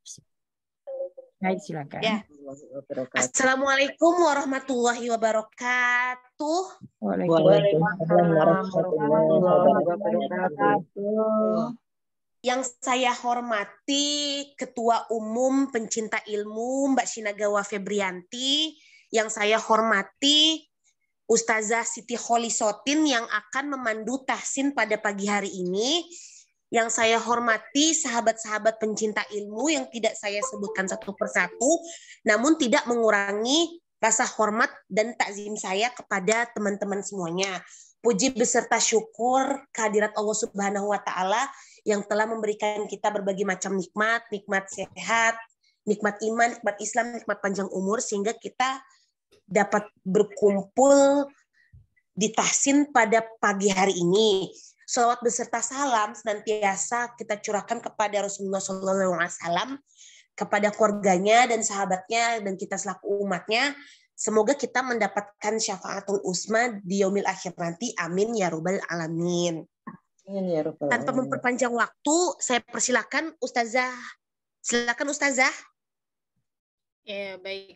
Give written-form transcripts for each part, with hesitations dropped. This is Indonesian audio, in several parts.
Baik, silakan. Ya. Assalamualaikum warahmatullahi wabarakatuh. Waalaikumsalam warahmatullahi wabarakatuh. Yang saya hormati Ketua Umum Pencinta Ilmu Mbak Shinagawa Febrianti, yang saya hormati Ustazah Siti Kholisotin yang akan memandu tahsin pada pagi hari ini, yang saya hormati sahabat-sahabat pencinta ilmu yang tidak saya sebutkan satu persatu, namun tidak mengurangi rasa hormat dan takzim saya kepada teman-teman semuanya. Puji beserta syukur kehadirat Allah Subhanahu wa Ta'ala yang telah memberikan kita berbagai macam nikmat, nikmat sehat, nikmat iman, nikmat Islam, nikmat panjang umur, sehingga kita dapat berkumpul di tahsin pada pagi hari ini. Salawat beserta salam senantiasa kita curahkan kepada Rasulullah SAW, kepada keluarganya dan sahabatnya, dan kita selaku umatnya. Semoga kita mendapatkan syafaatul uzma di yaumil akhir nanti. Amin ya rabbal alamin. Tanpa memperpanjang waktu, saya persilakan Ustazah. Silakan Ustazah. Ya, baik.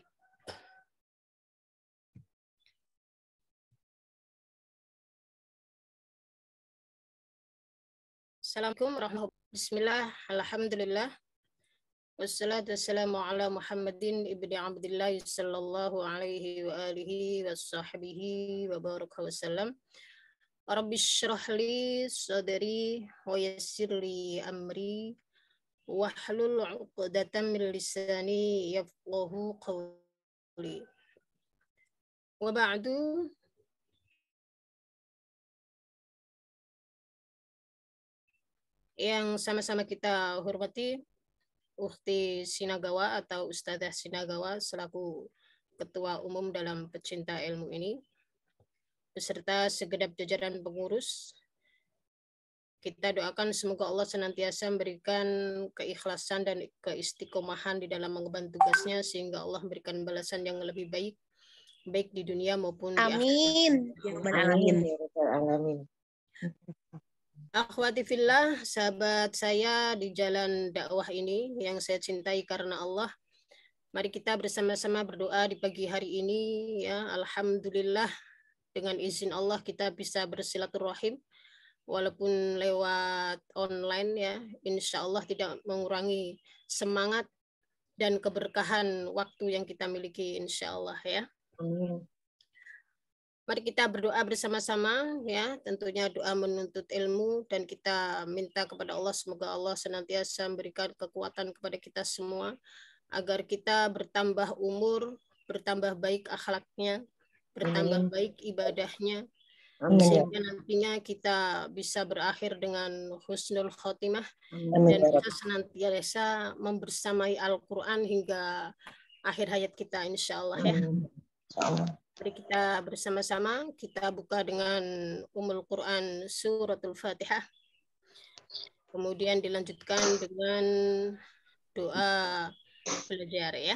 Assalamualaikum warahmatullahi wabarakatuh. Bismillah, alhamdulillah. Wassalatu wassalamu ala Muhammadin ibni Abdillah sallallahu alaihi wa alihi wa sahbihi wa baraka wasallam. Rabbi syrah li sadri wa yassir li amri wahlul 'uqdatam min lisani yafqahu qawli. Wa ba'du. Yang sama-sama kita hormati Ukhti Shinagawa atau Ustazah Shinagawa selaku Ketua Umum dalam Pencinta Ilmu ini, beserta segenap jajaran pengurus. Kita doakan semoga Allah senantiasa memberikan keikhlasan dan keistiqomahan di dalam mengemban tugasnya, sehingga Allah memberikan balasan yang lebih baik, baik di dunia maupun di akhirat. Amin. Amin. Akhwati fillah, sahabat saya di jalan dakwah ini yang saya cintai karena Allah. Mari kita bersama-sama berdoa di pagi hari ini ya. Alhamdulillah, dengan izin Allah kita bisa bersilaturahim walaupun lewat online ya. Insya Allah tidak mengurangi semangat dan keberkahan waktu yang kita miliki insya Allah ya. Amin. Mari kita berdoa bersama-sama ya, tentunya doa menuntut ilmu, dan kita minta kepada Allah semoga Allah senantiasa memberikan kekuatan kepada kita semua agar kita bertambah umur, bertambah baik akhlaknya, bertambah baik ibadahnya, sehingga nantinya kita bisa berakhir dengan husnul khotimah dan kita senantiasa membersamai Al-Quran hingga akhir hayat kita insya Allah ya. Mari kita bersama-sama kita buka dengan Ummul Quran Suratul Fatihah. Kemudian dilanjutkan dengan doa belajar ya.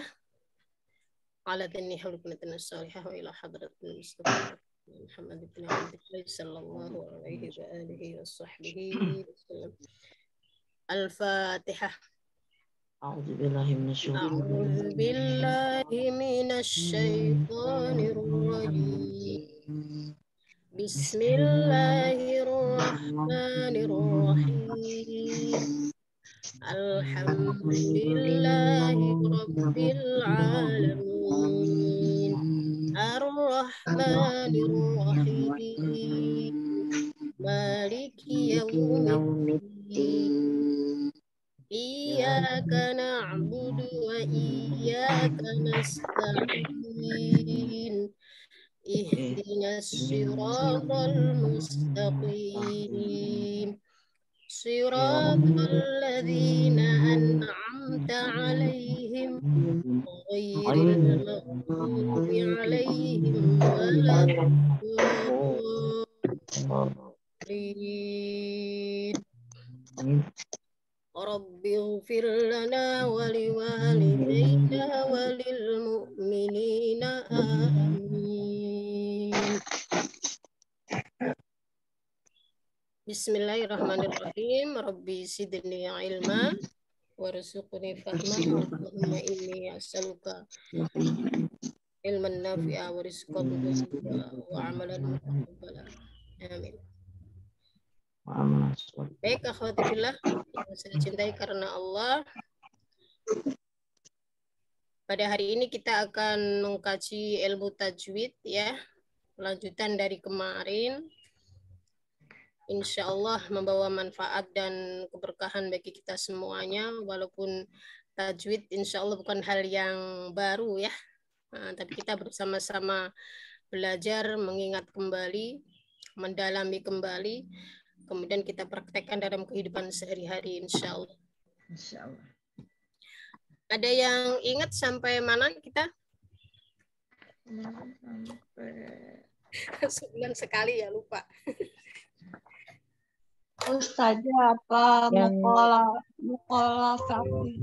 Ala dini hawlukunatana salihah wa ila hadratin Mustafa Muhammad ibn Abdullah sallallahu alaihi wa alihi wa sahbihi wasallam. Al-Fatihah. أعوذ بالله من أعوذ بالله من الشيطان الرجيم بسم الله الرحمن الرحيم الحمد لله رب العالمين الرحمن الرحيم مالك يوم الدين إياك نعبد وإياك نستعين اهدنا الصراط المستقيم صراط الذين أنعمت عليهم غير المغضوب عليهم ولا الضالين رب اغفر لنا ولوالدينا وللمؤمنين آمين. Bismillahirrahmanirrahim. Rabbi zidni ilma warzuqni fahmahu. Allahumma inni as'aluka ilman nafi'a wa rizqan thayyibah wa amalan mutaqabbala. Amin. Baik, akhwati fillah yang saya cintai karena Allah, pada hari ini kita akan mengkaji ilmu tajwid ya, lanjutan dari kemarin. Insya Allah membawa manfaat dan keberkahan bagi kita semuanya, walaupun tajwid insya Allah bukan hal yang baru ya, tapi kita bersama-sama belajar, mengingat kembali, mendalami kembali, kemudian kita praktekkan dalam kehidupan sehari-hari insya Allah. Insya Allah. Ada yang ingat sampai mana kita? Sebulan sekali ya, lupa. Ustazah apa Yang- mukola sapi.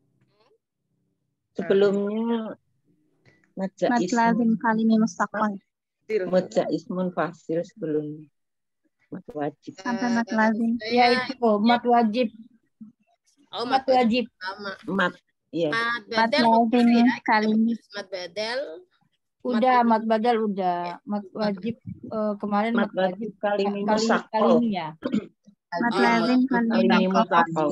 Sebelumnya Mat Majais lazim kalimi mustaqbal. ismun fasil sebelumnya. Mat wajib. Sampai mat lazim. Ya itu mat wajib. Oh, Mat wajib. sama. Mat, iya. Mat Mat badal lazim ya. kalimi. Mat badal. Udah mat badal udah. Mat wajib kemarin Mat wajib kalimi kali musakol. ini ya. Mat Oh, lazim kalimi kalimi mustaqbal.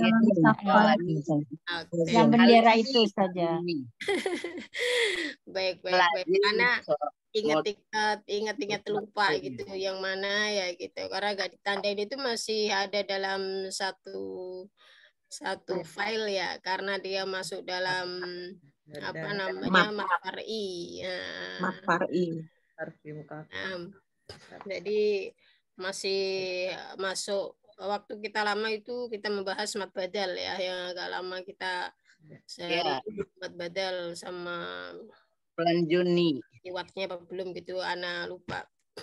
Oke. Yang bendera itu saja. Baik. Karena ingat lupa gitu yang mana ya gitu, karena gak ditandain itu masih ada dalam satu file ya, karena dia masuk dalam apa namanya mat far'i. Mat far'i. Jadi masih masuk waktu kita lama itu kita membahas mat badal ya, yang agak lama kita sehari mat badal sama bulan Juni. Liwatnya apa belum gitu, Ana lupa.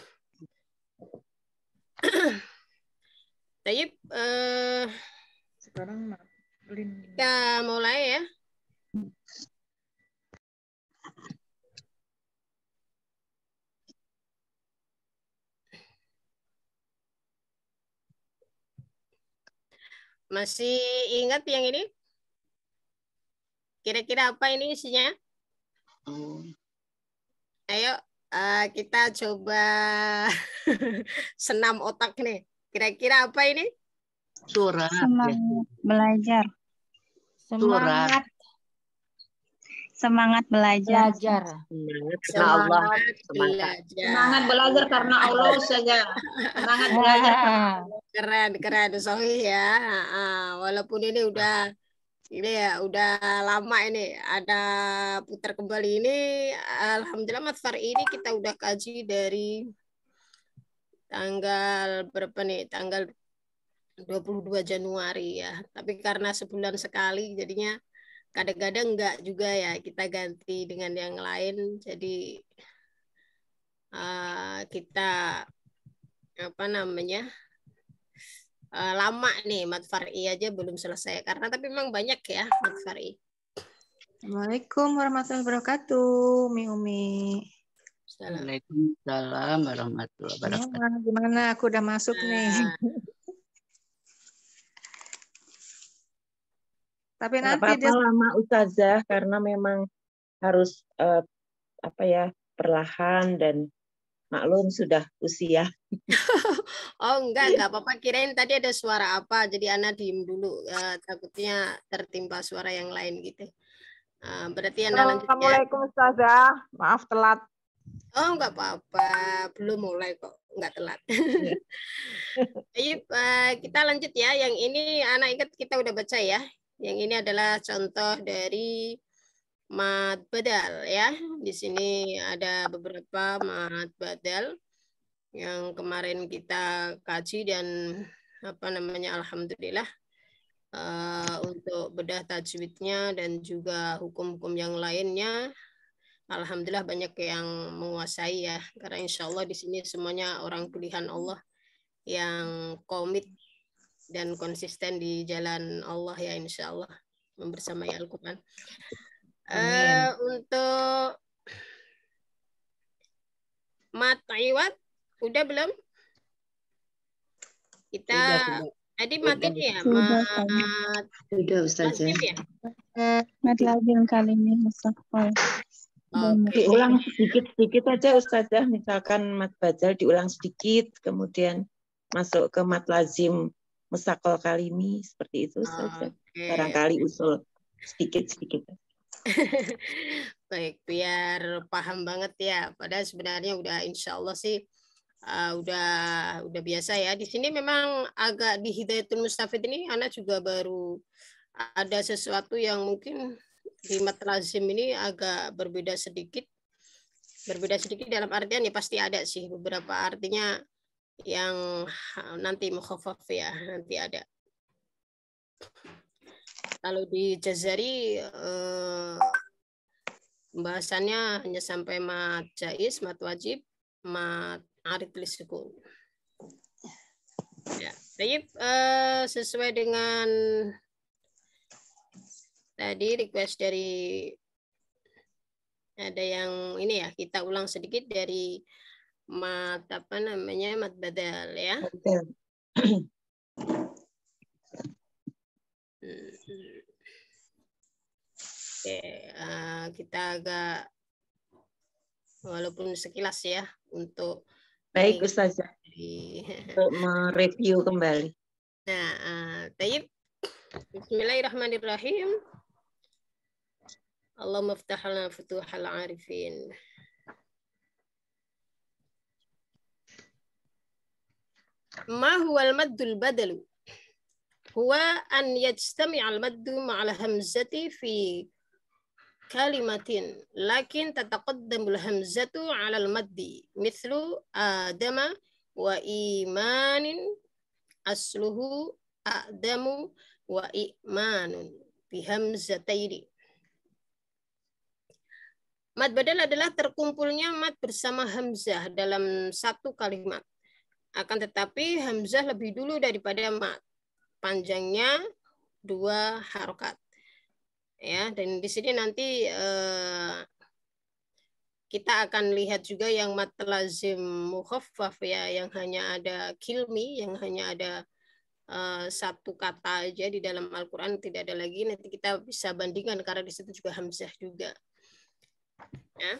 Tayyip, sekarang kita mulai ya. Masih ingat yang ini? Kira-kira apa ini isinya? Ayo kita coba senam otak nih. Kira-kira apa ini? Surat. Semangat belajar. Semangat belajar. Semangat belajar. Semangat belajar karena Allah saja. Semangat belajar. Keren Sohi ya. Walaupun ini udah lama ini ada putar kembali ini. Alhamdulillah mat far'i ini kita udah kaji dari tanggal berapa nih? Tanggal 22 Januari ya. Tapi karena sebulan sekali jadinya kadang-kadang enggak juga ya, kita ganti dengan yang lain. Jadi kita apa namanya? Lama nih mat far'i aja belum selesai karena tapi memang banyak ya mat far'i. Assalamualaikum warahmatullahi wabarakatuh, Umi. Waalaikumsalam warahmatullahi wabarakatuh. Gimana? Aku udah masuk nih. Tapi nanti Apa lama Ustazah karena memang harus perlahan dan maklum sudah usia. Oh enggak apa-apa, kirain tadi ada suara apa jadi Ana diem dulu, takutnya tertimpa suara yang lain gitu. Berarti Ana lanjut ya. Assalamualaikum Ustazah, maaf telat. Oh enggak apa-apa, belum mulai kok, enggak telat. Ayo kita lanjut ya, yang ini Ana ingat kita udah baca ya. Yang ini adalah contoh dari mat badal ya. Di sini ada beberapa mat badal yang kemarin kita kaji dan alhamdulillah untuk bedah tajwidnya dan juga hukum-hukum yang lainnya alhamdulillah banyak yang menguasai ya, karena insya Allah di sini semuanya orang pilihan Allah yang komit dan konsisten di jalan Allah ya, insya Allah membersamai Al-Quran. Untuk mat iwat udah belum? Kita Tadi mat ini ya, Sudah mat tadi. Sudah Ustazah. lazim ya. Mat lazim kali ini mustaqbal. Oke. Diulang sedikit-sedikit aja Ustazah, misalkan mat badal diulang sedikit, kemudian masuk ke mat lazim mustaqal kalimi, seperti itu Ustazah. Oke. Barangkali usul sedikit-sedikit. Baik, biar paham banget ya. Padahal sebenarnya udah insya Allah sih udah biasa ya. Di sini memang agak di Hidayatul Mustafid ini anak juga baru ada sesuatu yang mungkin di mat lazim ini agak berbeda sedikit. Berbeda sedikit dalam artian ya pasti ada sih beberapa artinya yang nanti mukhaffaf ya, nanti ada. Kalau di Jazari pembahasannya hanya sampai mat jaiz, mat wajib, mat arid lisukun. Ya, baik, sesuai dengan tadi request dari ada yang ini ya, kita ulang sedikit dari mat apa namanya mat badal ya. Oke, kita agak walaupun sekilas ya untuk baik Ustazah untuk mereview kembali. Nah, tayyib. Bismillahirrahmanirrahim. Allahumma iftah lana futuhal arifin. Ma huwal maddul badalu? Huwa an yajtami'al maddu ma'al hamzati fi kalimatin lakin tataqaddamul hamzatu 'alal maddi mithlu adama wa imanin asluhu adamu wa imanun bihamzataini. Mad badal adalah terkumpulnya mad bersama hamzah dalam satu kalimat. Akan tetapi hamzah lebih dulu daripada mad. Panjangnya 2 harokat. Ya, dan di sini nanti kita akan lihat juga yang mad lazim mukhaffaf ya, yang hanya ada kilmi, yang hanya ada satu kata aja di dalam Al-Quran, tidak ada lagi. Nanti kita bisa bandingkan karena di situ juga hamzah juga. Ya.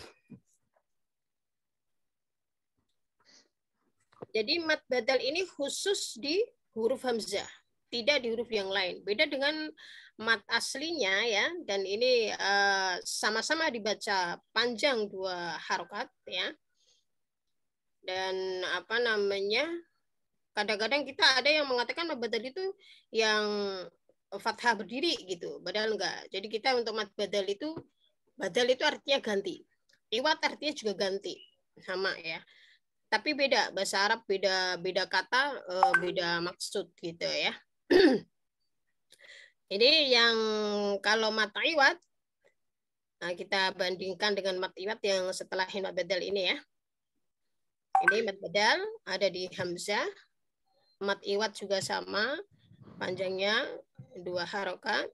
Jadi mad badal ini khusus di huruf hamzah, tidak di huruf yang lain. Beda dengan mad aslinya ya, dan ini sama-sama dibaca panjang 2 harokat ya. Dan apa namanya? Kadang-kadang kita ada yang mengatakan mad badal itu yang fathah berdiri gitu, padahal enggak. Jadi kita untuk mad badal itu artinya ganti. Iwat artinya juga ganti. Sama ya. Tapi beda, bahasa Arab beda kata, beda maksud gitu ya. Jadi yang kalau mat iwat, nah kita bandingkan dengan mat iwat yang setelah mat badal ini ya. Ini mat badal ada di hamzah, mat iwat juga sama, panjangnya 2 harokat.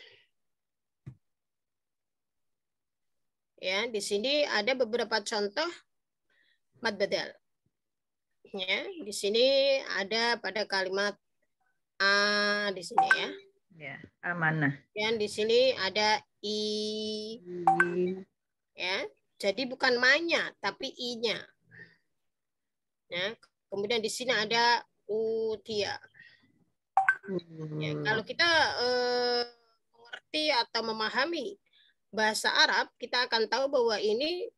Ya, di sini ada beberapa contoh mad badal. Ya, di sini ada pada kalimat a di sini ya. Ya, amanah. Dan di sini ada i. Ya, jadi bukan ma-nya tapi i-nya. Ya, kemudian di sini ada utia. Ya, kalau kita mengerti atau memahami bahasa Arab, kita akan tahu bahwa ini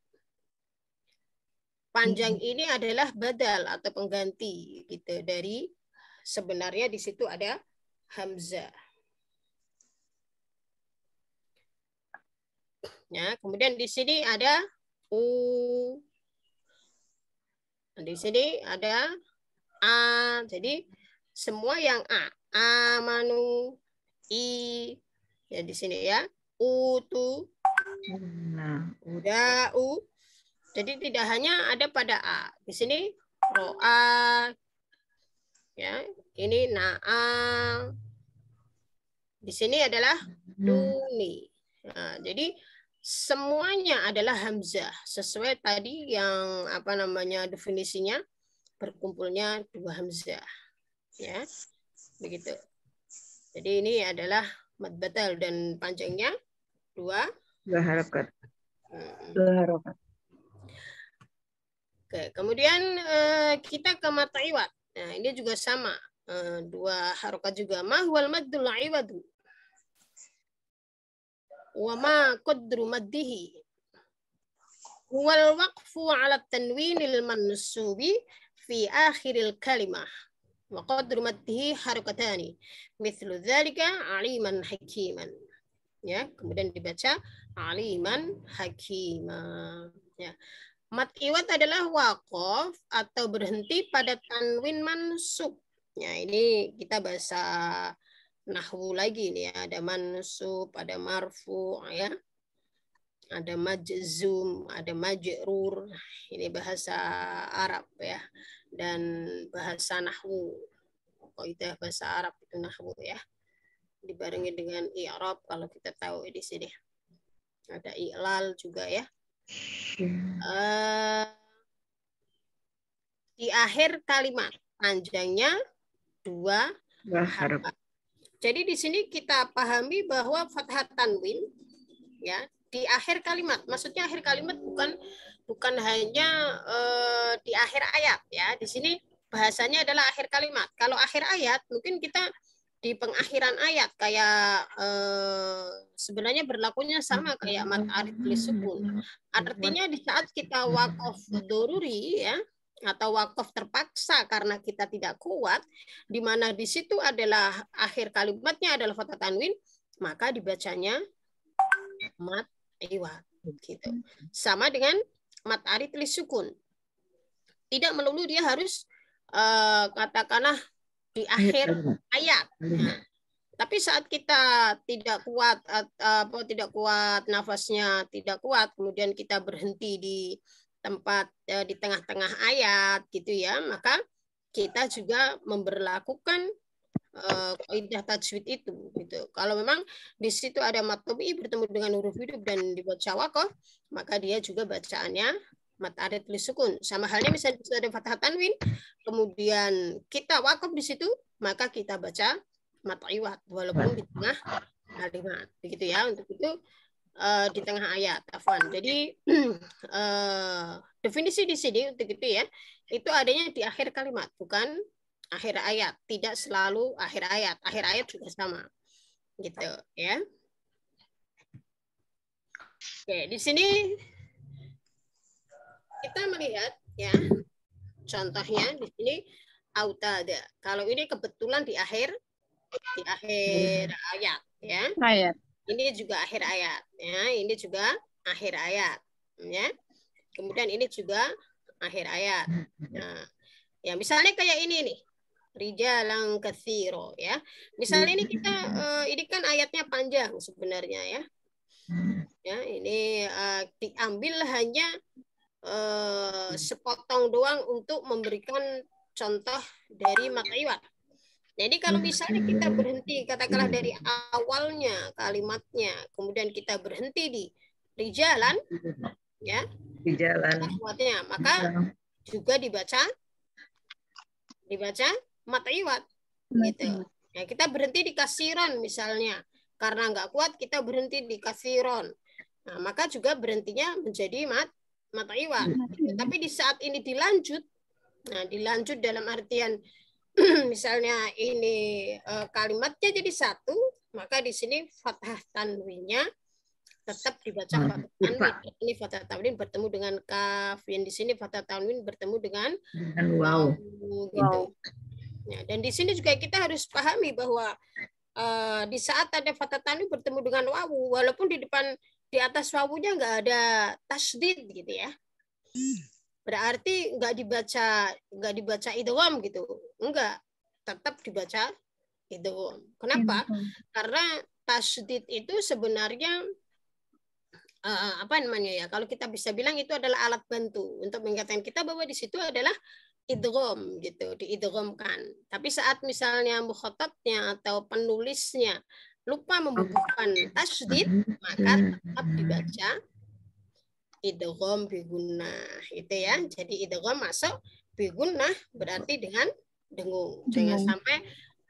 panjang ini adalah badal atau pengganti gitu dari sebenarnya di situ ada hamzah. Ya, kemudian di sini ada u. Di sini ada a. Jadi semua yang a, amanu, i ya di sini ya. Utu, da'u. Jadi tidak hanya ada pada a. Di sini ro'a, ya. Ini na'a. Di sini adalah duni. Nah, jadi semuanya adalah hamzah sesuai tadi yang apa namanya definisinya berkumpulnya 2 hamzah. Ya. begitu. Jadi ini adalah mad batal dan panjangnya 2 harokat. 2 harokat. Oke, kemudian kita ke mad iwad. Nah, ini juga sama, 2 harokat juga. Ma huwal maddul iwadu wa ma qadru maddihi huwal waqfu ala tanwinil mansubi fi akhiril kalimah wa qadru maddihi harokatani mithlu dzalika aliman hakiman. Ya, kemudian dibaca aliman hakiman. Ya. Mad iwad adalah waqaf atau berhenti pada tanwin mansub. Ya, ini kita bahasa nahwu lagi nih ya. Ada mansub, ada marfu, ya. Ada majzum, ada majrur. Ini bahasa Arab ya. Dan bahasa nahwu. Kaidah bahasa Arab itu nahwu ya. Dibarengi dengan i'rab kalau kita tahu di sini. Ada i'lal juga ya. Di akhir kalimat panjangnya 2 harokat. Jadi di sini kita pahami bahwa fathah tanwin ya di akhir kalimat. Maksudnya akhir kalimat bukan hanya di akhir ayat ya. Di sini bahasanya adalah akhir kalimat. Kalau akhir ayat mungkin kita di pengakhiran ayat kayak sebenarnya berlakunya sama kayak mad arid lisukun. Artinya di saat kita waqaf doruri ya atau waqaf terpaksa karena kita tidak kuat, di mana di situ adalah akhir kalimatnya adalah fathah tanwin, maka dibacanya mad iwad gitu. Sama dengan mad arid lisukun. Tidak melulu dia harus katakanlah di akhir ayat. Nah, tapi saat kita tidak kuat nafasnya tidak kuat, kemudian kita berhenti di tempat di tengah-tengah ayat gitu ya, maka kita juga memberlakukan kaidah tajwid itu gitu. Kalau memang di situ ada mad tabi'i bertemu dengan huruf hidup dan dibaca waqaf, maka dia juga bacaannya mad arid lisukun. Sama halnya misalnya ada fathah tanwin, kemudian kita waqaf di situ, maka kita baca mad iwad walaupun di tengah kalimat. Begitu ya, untuk itu di tengah ayat. Afwan. Jadi definisi di sini untuk itu ya, itu adanya di akhir kalimat, bukan akhir ayat. Tidak selalu akhir ayat. Akhir ayat juga sama. Gitu ya. Oke, di sini kita melihat ya contohnya di sini autada. Kalau ini kebetulan di akhir ayat ya. Ayat. Ini juga akhir ayat ya. Ini juga akhir ayat ya. Kemudian ini juga akhir ayat. Nah, ya misalnya kayak ini nih. Rijalan katsiro ya. Misalnya ini kita ini kan ayatnya panjang sebenarnya ya. Ya, ini diambil hanya sepotong doang untuk memberikan contoh dari mad iwad. Jadi kalau misalnya kita berhenti katakanlah dari awalnya kalimatnya, kemudian kita berhenti di rijalan, ya, rijalan, maka juga dibaca mad iwad, gitu. Ya, kita berhenti di kasiron misalnya, karena nggak kuat kita berhenti di kasiron. Nah, maka juga berhentinya menjadi mad iwad. Tapi di saat ini dilanjut, nah dilanjut dalam artian misalnya ini kalimatnya jadi satu, maka di sini fathah tanwinnya tetap dibaca fathah tanwin. Ini fathah tanwin bertemu dengan kaf, yang di sini fathah tanwin bertemu dengan waw, gitu. Ya, dan di sini juga kita harus pahami bahwa di saat ada fathah tanwin bertemu dengan wawu, walaupun di atas wawunya nggak ada tasdid gitu ya. Berarti nggak dibaca idgham gitu. Enggak, tetap dibaca idgham. Kenapa? Karena tasdid itu sebenarnya apa namanya ya? Kalau kita bisa bilang itu adalah alat bantu untuk mengingatkan kita bahwa di situ adalah idgham gitu, diidghamkan. Tapi saat misalnya mukhatabnya atau penulisnya lupa membubuhkan tasdid, maka tetap dibaca idgham bi gunnah gitu ya. Jadi idgham masuk bi gunnah berarti dengan dengung. Jangan sampai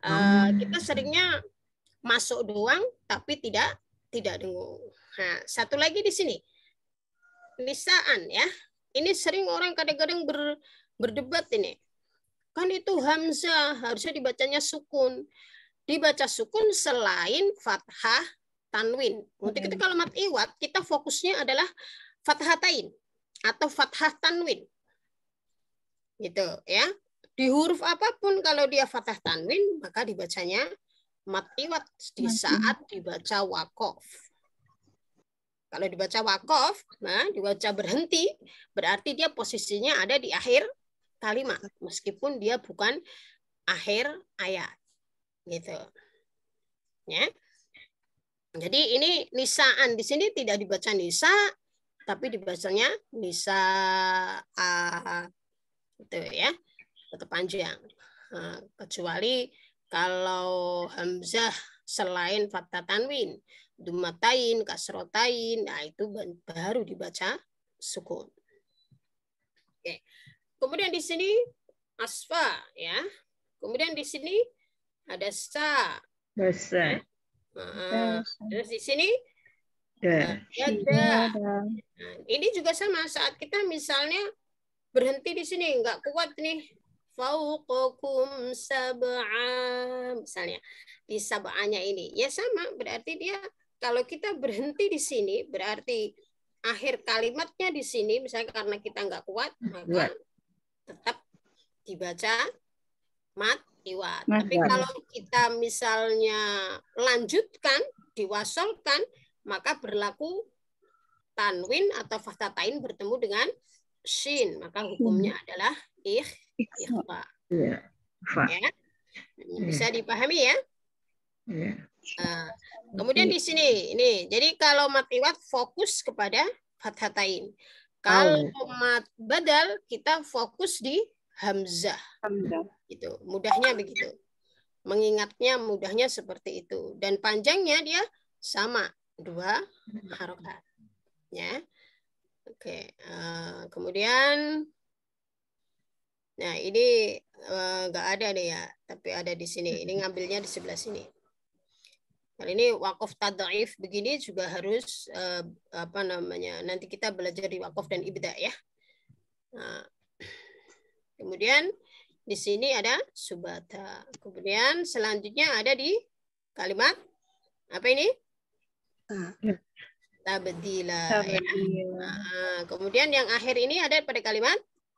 Kita seringnya masuk doang tapi tidak dengung. Nah, satu lagi di sini. Nisaan ya. Ini sering orang kadang-kadang berdebat ini. Kan itu hamzah, harusnya dibacanya sukun. Dibaca sukun selain fathah tanwin. Untuk kita kalau mat iwat, kita fokusnya adalah fathatain atau fathah tanwin. Gitu ya. Di huruf apapun kalau dia fathah tanwin, maka dibacanya mat iwat di saat dibaca wakof. Kalau dibaca wakof, nah dibaca berhenti, berarti dia posisinya ada di akhir kalimat, meskipun dia bukan akhir ayat, gitu. Ya. Jadi ini nisaan di sini tidak dibaca nisa, tapi dibacanya nisa, gitu ya, tetap panjang. Nah, kecuali kalau hamzah selain fathah tanwin, dumatain, kasrotain, nah itu baru dibaca sukun. Oke. Kemudian di sini asfa ya. Kemudian di sini ada sa. Dosa. Terus di sini Da. ada. Nah, ini juga sama saat kita misalnya berhenti di sini nggak kuat nih. Fauqakum sab'a misalnya di sab'anya ini ya sama, berarti dia kalau kita berhenti di sini berarti akhir kalimatnya di sini misalnya karena kita nggak kuat maka tetap dibaca mat iwat. Tapi kalau kita misalnya lanjutkan diwasolkan maka berlaku tanwin atau fathatain bertemu dengan shin, maka hukumnya adalah ikhfa. Ya. Ya. Bisa dipahami ya? Ya. Kemudian di sini ini, jadi kalau mat iwat fokus kepada fathatain. Kalau mat badal kita fokus di hamzah. Gitu. Mudahnya begitu. Mengingatnya mudahnya seperti itu. Dan panjangnya dia sama 2 harokat. Ya. Oke. Kemudian nah ini nggak ada deh ya, tapi ada di sini. Ini ngambilnya di sebelah sini. Kali ini wakof tad'if begini juga harus apa namanya? Nanti kita belajar di wakof dan ibda ya. Nah, kemudian di sini ada subata. Kemudian selanjutnya ada di kalimat apa ini? Tabdila. Ya. Nah, kemudian yang akhir ini ada pada kalimat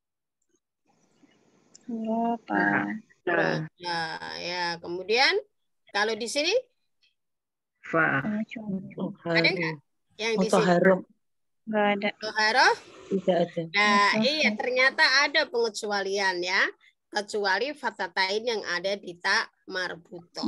ya. Kemudian kalau di sini Fa. ada nggak yang di sini? Nggak ada. Toharoh? Tidak ada. Nah, iya ternyata ada pengecualian ya. Kecuali fathatain yang ada di ta marbutoh.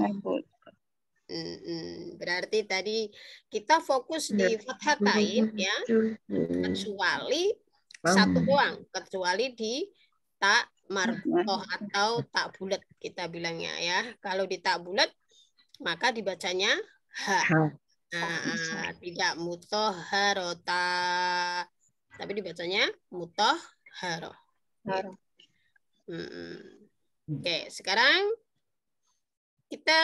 Berarti tadi kita fokus di fathatain ya. Kecuali satu doang. Kecuali di ta marbutoh atau tak bulat kita bilangnya ya. Kalau di tak bulat maka dibacanya ha. Nah, tidak mutoharota, tapi dibacanya mutoharoh. Oke, sekarang kita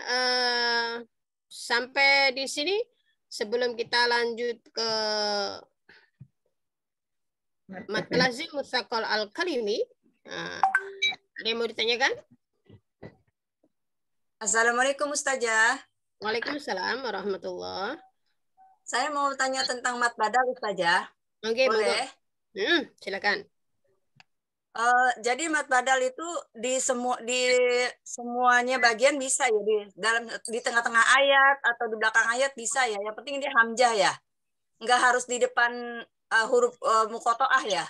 sampai di sini. Sebelum kita lanjut ke mat lazim mutsaqal al-kalimi, ada yang mau ditanyakan? Assalamualaikum Ustazah. Waalaikumsalam warahmatullahi. Saya mau tanya tentang mat badal Ustazah. Oke, boleh? Silakan. Jadi mat badal itu di semuanya bagian bisa ya, di tengah-tengah ayat atau di belakang ayat bisa ya. Yang penting dia hamzah ya. Nggak harus di depan huruf muqatta'ah ya.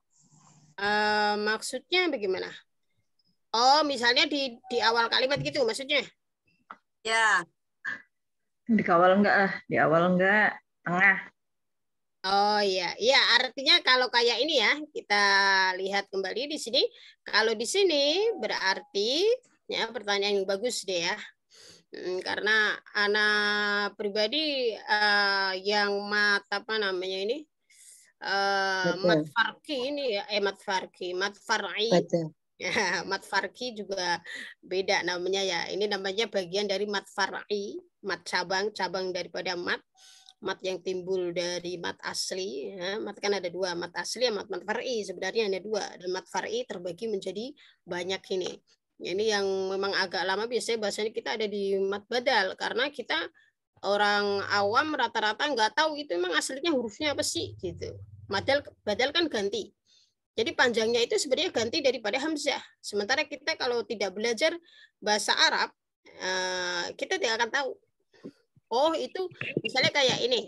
Maksudnya bagaimana? Oh, misalnya di awal kalimat gitu maksudnya? Ya. Di awal enggak, di awal enggak, tengah. Oh iya, iya artinya kalau kayak ini ya, kita lihat kembali di sini. Kalau di sini berarti ya pertanyaan yang bagus deh ya. Karena anak pribadi yang mat apa namanya ini? Mat farqi ini ya, mat farqi, mat far'i. Ya, mat farqi juga beda namanya ya. Ini namanya bagian dari mat far'i, mat cabang daripada mat. Mat yang timbul dari mat asli. Ya. Mat kan ada dua, mat asli dan mat far'i. Sebenarnya ada dua. Dan mat far'i terbagi menjadi banyak ini. Ini yang memang agak lama, biasanya bahasanya kita ada di mat badal. Karena kita orang awam rata-rata nggak tahu itu memang aslinya hurufnya apa sih gitu. Badal kan ganti. Jadi panjangnya itu sebenarnya ganti daripada hamzah. Sementara kita kalau tidak belajar bahasa Arab, kita tidak akan tahu. Oh itu misalnya kayak ini.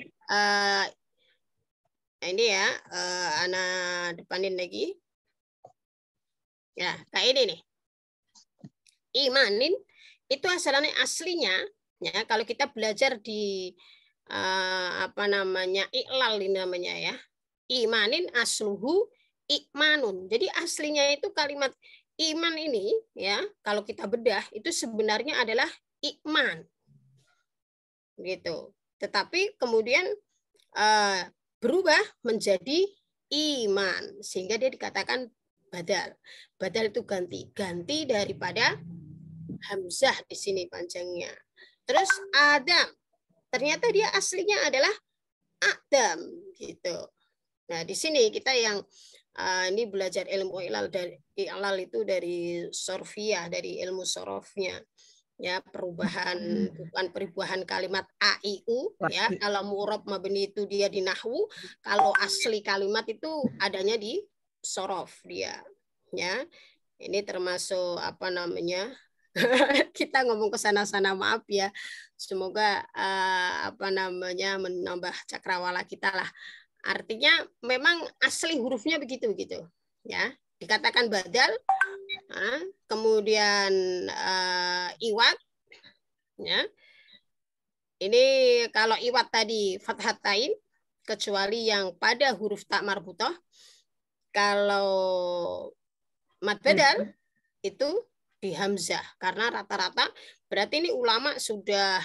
Ini ya, anak depanin lagi. Ya, kayak ini nih. Imanin itu asalnya aslinya, ya kalau kita belajar di apa namanya iqlal ini namanya ya. Imanin asluhu ikmanun. Jadi aslinya itu kalimat iman ini ya, kalau kita bedah itu sebenarnya adalah ikman. Gitu. Tetapi kemudian berubah menjadi iman sehingga dia dikatakan badal. Badal itu ganti daripada hamzah di sini panjangnya. Terus Adam. Ternyata dia aslinya adalah Adam gitu. Nah, di sini kita yang ini belajar ilmu ilal dari ilal itu dari sorfiyah, dari ilmu sorofnya. Ya, perubahan bukan perubahan kalimat a i u ya. Kalau mu'rab mabni itu dia di nahwu, kalau asli kalimat itu adanya di sorof dia. Ya. Ini termasuk apa namanya? Kita ngomong ke sana-sana, maaf ya. Semoga apa namanya menambah cakrawala kita lah. Artinya memang asli hurufnya begitu ya, dikatakan badal, kemudian iwat, ya. Ini kalau iwat tadi fathatain kecuali yang pada huruf tak marbutah. Kalau mad badal itu di hamzah karena rata-rata berarti ini ulama sudah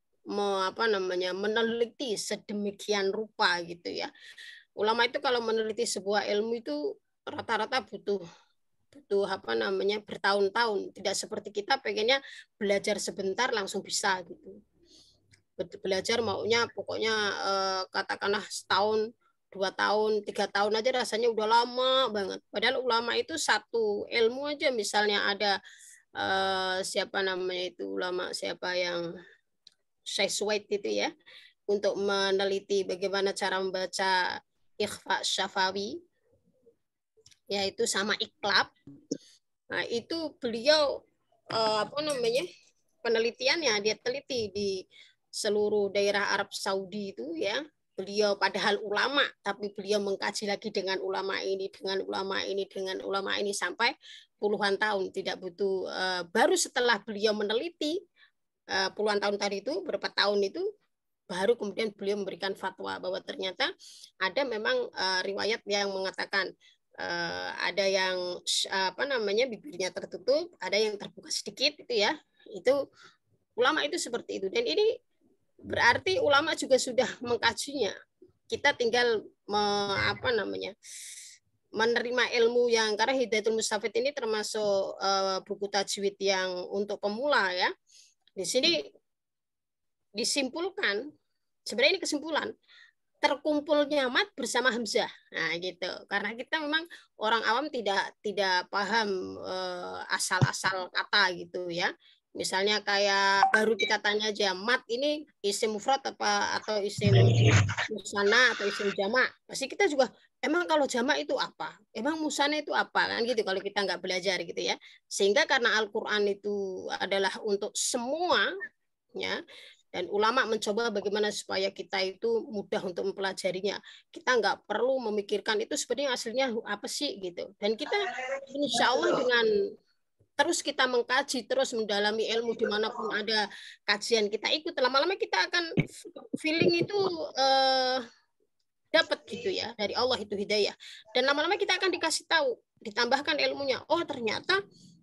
meneliti sedemikian rupa gitu ya. Ulama itu kalau meneliti sebuah ilmu itu rata-rata butuh bertahun-tahun. Tidak seperti kita pengennya belajar sebentar langsung bisa gitu. Belajar maunya pokoknya katakanlah setahun, 2 tahun, 3 tahun aja rasanya udah lama banget. Padahal ulama itu satu ilmu aja, misalnya ada siapa namanya itu ulama siapa yang Syekh Suwaid itu ya, untuk meneliti bagaimana cara membaca ikhfa syafawi, yaitu sama iklab. Nah, itu beliau penelitiannya dia teliti di seluruh daerah Arab Saudi itu ya. Beliau padahal ulama, tapi beliau mengkaji lagi dengan ulama ini, dengan ulama ini, dengan ulama ini sampai puluhan tahun, tidak butuh. Baru setelah beliau meneliti puluhan tahun tadi itu, berapa tahun itu, baru kemudian beliau memberikan fatwa bahwa ternyata ada memang riwayat yang mengatakan ada yang bibirnya tertutup, ada yang terbuka sedikit itu ya. Itu ulama itu seperti itu. Dan ini berarti ulama juga sudah mengkajinya. Kita tinggal menerima ilmu yang, karena Hidayatul Mustafid ini termasuk buku tajwid yang untuk pemula ya. Di sini disimpulkan, sebenarnya ini kesimpulan, terkumpulnya mat bersama hamzah. Nah, gitu. Karena kita memang orang awam tidak paham asal-asal kata gitu ya. Misalnya kayak baru kita tanya aja, mat ini isim mufrad atau isim musanna atau isim jamak. Pasti kita juga, emang kalau jamak itu apa? Emang musanna itu apa? Kan gitu kalau kita nggak belajar gitu ya. Sehingga karena Al-Qur'an itu adalah untuk semua ya. Dan ulama mencoba bagaimana supaya kita itu mudah untuk mempelajarinya. Kita nggak perlu memikirkan itu sebenarnya aslinya apa sih gitu. Dan kita insya Allah dengan terus kita mengkaji, terus mendalami ilmu dimanapun ada kajian kita ikut, lama-lama kita akan feeling itu dapat gitu ya, dari Allah itu hidayah. Dan lama-lama kita akan dikasih tahu, ditambahkan ilmunya. Oh ternyata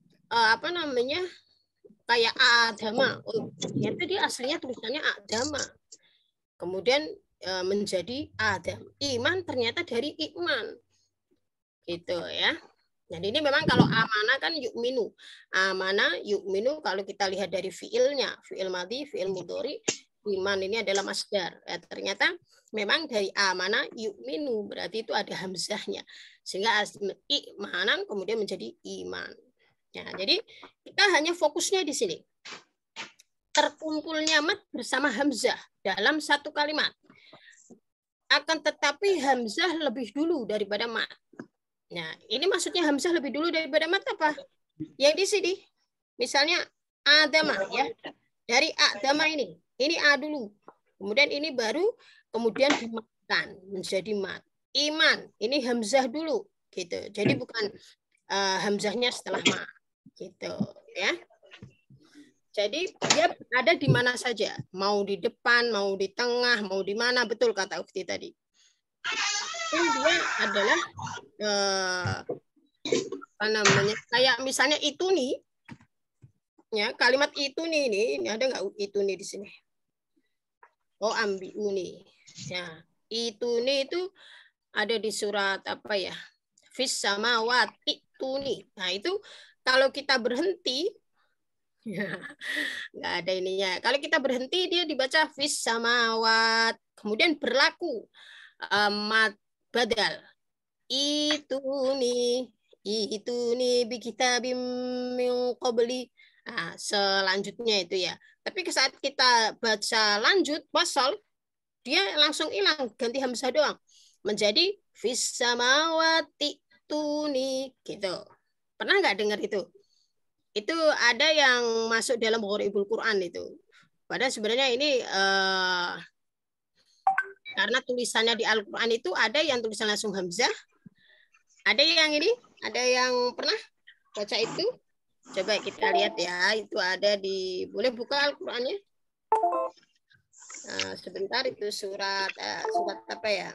kayak Adama, oh ternyata dia aslinya tulisannya Adama. Kemudian menjadi Adam. Iman ternyata dari Iman. Gitu ya. Jadi ini memang kalau amanah kan yu'minu. Amanah yu'minu kalau kita lihat dari fiilnya, fiil madhi, fiil mudhari, iman ini adalah masdar. Ya, ternyata memang dari amanah yu'minu berarti itu ada hamzahnya. Sehingga imanan kemudian menjadi iman. Ya, jadi kita hanya fokusnya di sini. Terkumpulnya mat bersama hamzah dalam satu kalimat. Akan tetapi hamzah lebih dulu daripada mat. Nah, ini maksudnya hamzah lebih dulu daripada mat apa? Yang di sini, misalnya adama ya, dari adama ini a dulu, kemudian ini baru kemudian dimatkan menjadi mat. Iman, ini hamzah dulu, gitu. Jadi bukan hamzahnya setelah mat, gitu ya. Jadi dia ada di mana saja, mau di depan, mau di tengah, mau di mana, betul kata Ukti tadi. Dan dia adalah apa namanya, kayak misalnya itu nih, ya kalimat itu nih, ini ada nggak itu nih di sini? Oh ambiu nih, ya itu nih itu ada di surat apa ya? Fis samawati itu nih. Nah itu kalau kita berhenti, ya, nggak ada ininya. Kalau kita berhenti dia dibaca fis samawat, kemudian berlaku mat badal. Itu nih bi kitabim min qabli. Nah, selanjutnya itu ya. Tapi saat kita baca lanjut wasal, dia langsung hilang, ganti hamzah doang. Menjadi fis samawati tuni gitu. Pernah nggak dengar itu? Itu ada yang masuk dalam Gharibul Quran itu. Padahal sebenarnya ini karena tulisannya di Al-Quran itu ada yang tulisan langsung hamzah, ada yang ini, ada yang pernah baca itu. Coba kita lihat ya, itu ada di, boleh buka Al-Qurannya? Sebentar, itu surat apa ya?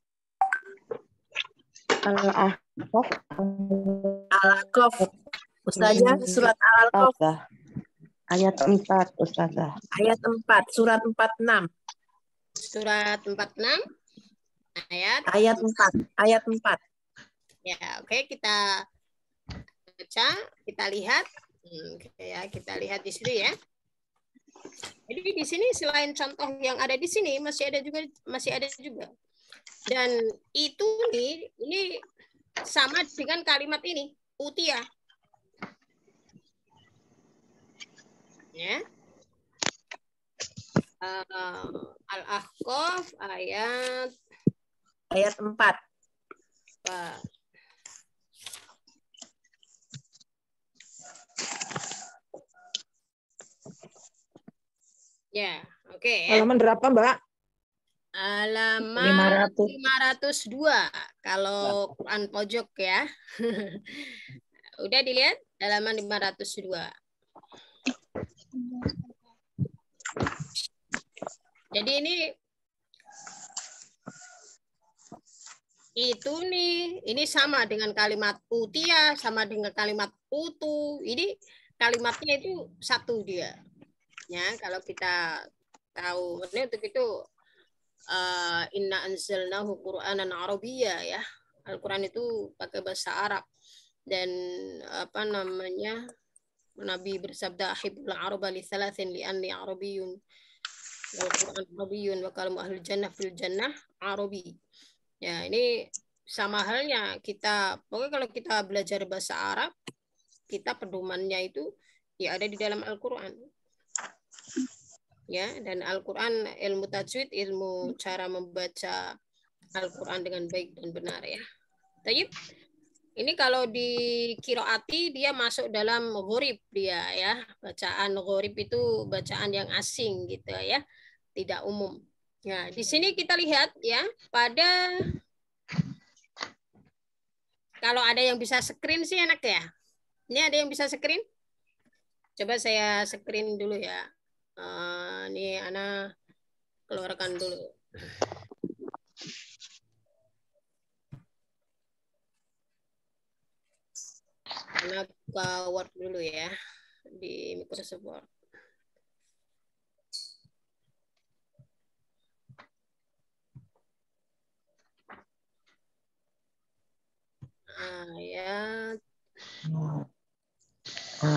Al-Ahqaf. Ustazah, surat Al-Ahqaf. Ayat 4, Ustazah. Ayat 4, surat 46. Surat 46. Ayat 4. Ayat 4. Ya, oke, kita baca, kita lihat. Oke, ya, kita lihat di sini ya. Jadi di sini selain contoh yang ada di sini masih ada juga. Dan itu nih, ini sama dengan kalimat ini, utia. Ya. Al-Ahqaf ayat 4. Ya, oke. Halaman berapa, Mbak? Halaman 502 kalau Quran pojok ya. Udah dilihat halaman 502. Jadi ini sama dengan kalimat utia, sama dengan kalimat utu. Ini kalimatnya itu satu dia. Ya, kalau kita tahu, ini untuk itu inna anzalnahu Qur'anan Arabiyya ya. Al-Qur'an itu pakai bahasa Arab. Dan apa namanya? Nabi bersabda ahibul araba li thalathin li anni arabiyyun wal Qur'an arabiyyun wa kalamu ahlul jannah fil jannah arabi. Ya, ini sama halnya kita, pokoknya kalau kita belajar bahasa Arab, kita pedomannya itu ya ada di dalam Al-Qur'an. Ya, dan Al-Qur'an ilmu tajwid, ilmu cara membaca Al-Qur'an dengan baik dan benar ya. Tayyib. Ini kalau di qiraati dia masuk dalam gharib dia ya. Bacaan gharib itu bacaan yang asing gitu ya. Tidak umum. Nah, di sini kita lihat ya, pada kalau ada yang bisa screen sih enak ya. Ini ada yang bisa screen? Coba saya screen dulu ya. Ini Ana keluarkan dulu. Ana buka Word dulu ya di Microsoft Word. Ayat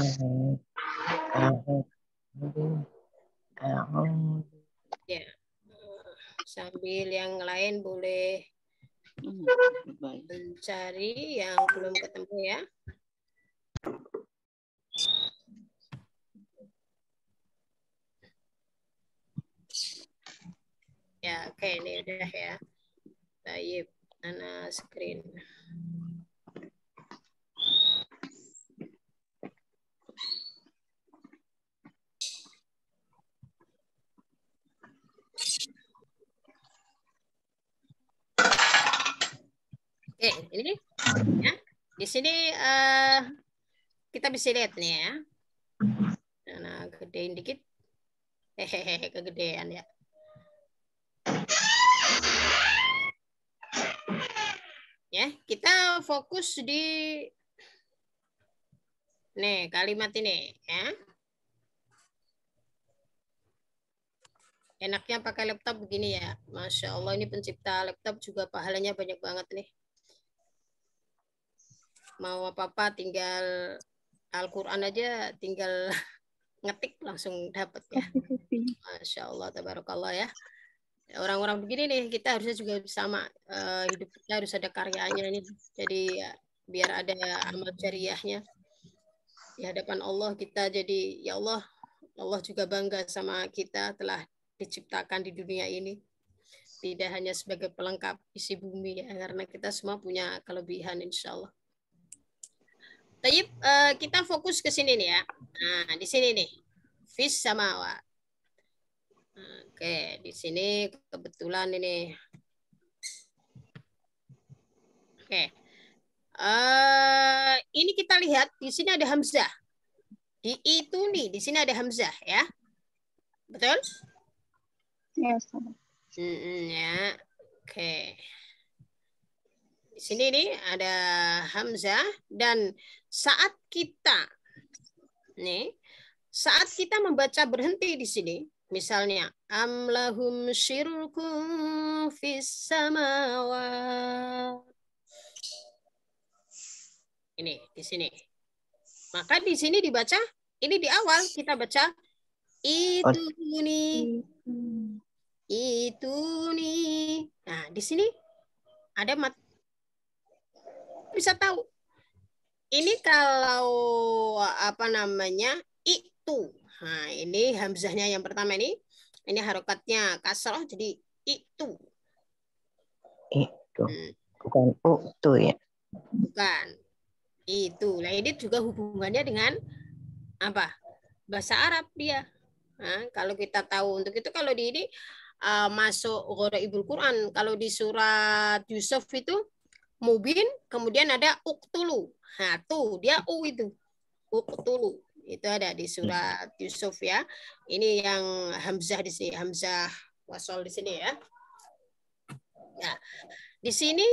Ya. Sambil yang lain boleh mencari yang belum ketemu ya. Ya, oke, ini udah ya. Baik, Ana screen. Oke, ini ya. Di sini kita bisa lihat nih ya. Nah, gedein dikit. Hehehe, kegedean ya. Ya, kita fokus di nih kalimat ini ya. Enaknya pakai laptop begini ya. Masya Allah, ini pencipta laptop juga pahalanya banyak banget nih. Mau apa-apa tinggal Al-Quran aja, tinggal ngetik langsung dapat ya. Masya Allah, tabarakallah ya. Orang-orang begini nih, kita harusnya juga sama. Hidup kita harus ada karyanya nih. Jadi ya, biar ada amal jariahnya. Di hadapan Allah kita jadi, ya Allah, Allah juga bangga sama kita telah diciptakan di dunia ini. Tidak hanya sebagai pelengkap isi bumi ya, karena kita semua punya kelebihan insya Allah. Tayyip, kita fokus ke sini nih ya. Nah, di sini nih. Fis samawat. Oke, di sini kebetulan ini. Oke. Ini kita lihat di sini ada hamzah. Di itu nih, di sini ada hamzah ya. Betul? Yes. Ya. Oke. Di sini nih ada hamzah dan saat kita membaca berhenti di sini, misalnya amlahum syirkum fis samawat. Ini di sini. Maka di sini dibaca, ini di awal kita baca itu nih. Nah, di sini ada mat. Bisa tahu. Ini kalau apa namanya? Itu. Nah, ini hamzahnya yang pertama ini. Ini harokatnya kasrah jadi itu. Itu. Bukan itu ya. Bukan. Itu. Nah, ini juga hubungannya dengan apa? Bahasa Arab dia. Nah, kalau kita tahu untuk itu kalau di ini masuk Gharaibul Quran. Kalau di surat Yusuf itu mubin, kemudian ada uktulu. Nah, tuh dia itu. Uktulu. Itu ada di surat Yusuf ya. Ini yang hamzah di sini, hamzah wasol di sini ya. Nah, di sini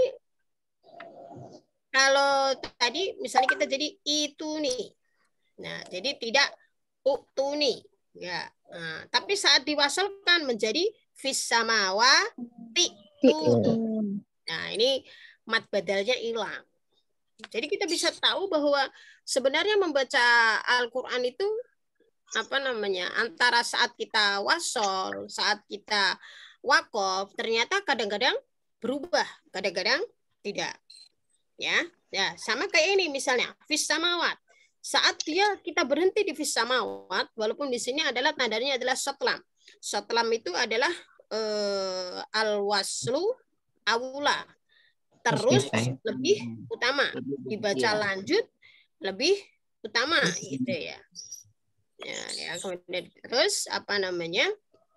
kalau tadi misalnya kita jadi itu nih. Nah, jadi tidak uktuni ya. Nah, tapi saat diwasolkan menjadi fis samawati. Nah, ini mat badalnya hilang. Jadi kita bisa tahu bahwa sebenarnya membaca Al-Quran itu apa namanya antara saat kita wasol, saat kita wakof, ternyata kadang-kadang berubah, kadang-kadang tidak. Ya, sama kayak ini misalnya fis samawat. Saat kita berhenti di fis samawat, walaupun di sini adalah tandanya adalah sotlam. Sotlam itu adalah al-waslu awla. Terus lebih utama, dibaca lanjut lebih utama gitu ya. Ya, kemudian terus apa namanya?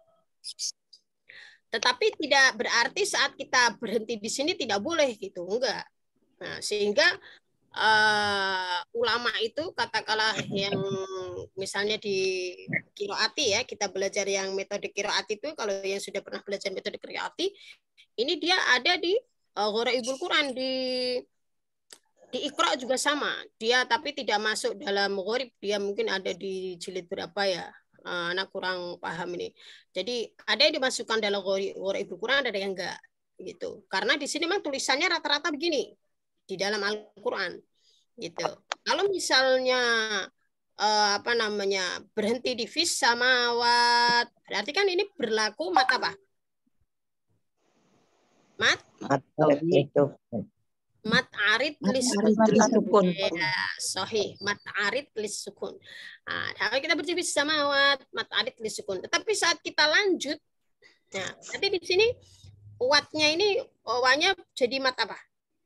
Tetapi tidak berarti saat kita berhenti di sini tidak boleh gitu, enggak. Nah, sehingga ulama itu katakanlah yang misalnya di qiraati ya, kita belajar yang metode qiraati itu, kalau yang sudah pernah belajar metode qiraati, ini dia ada di Gharaibul Quran di Iqra juga sama. Dia tapi tidak masuk dalam gharib, dia mungkin ada di jilid berapa ya. Anak kurang paham ini. Jadi ada yang dimasukkan dalam Gharaibul Quran, ada yang enggak gitu. Karena di sini memang tulisannya rata-rata begini di dalam Al-Quran gitu. Kalau misalnya apa namanya berhenti di fis samawat. Berarti kan ini berlaku mat apa? Mat arid lisukun. Ya, sahih. Mat arid lisukun. Nah, kalau kita berdiri fis samawat, mat arid lisukun. Tetapi saat kita lanjut, nah, nanti di sini watnya ini wanya jadi mat apa?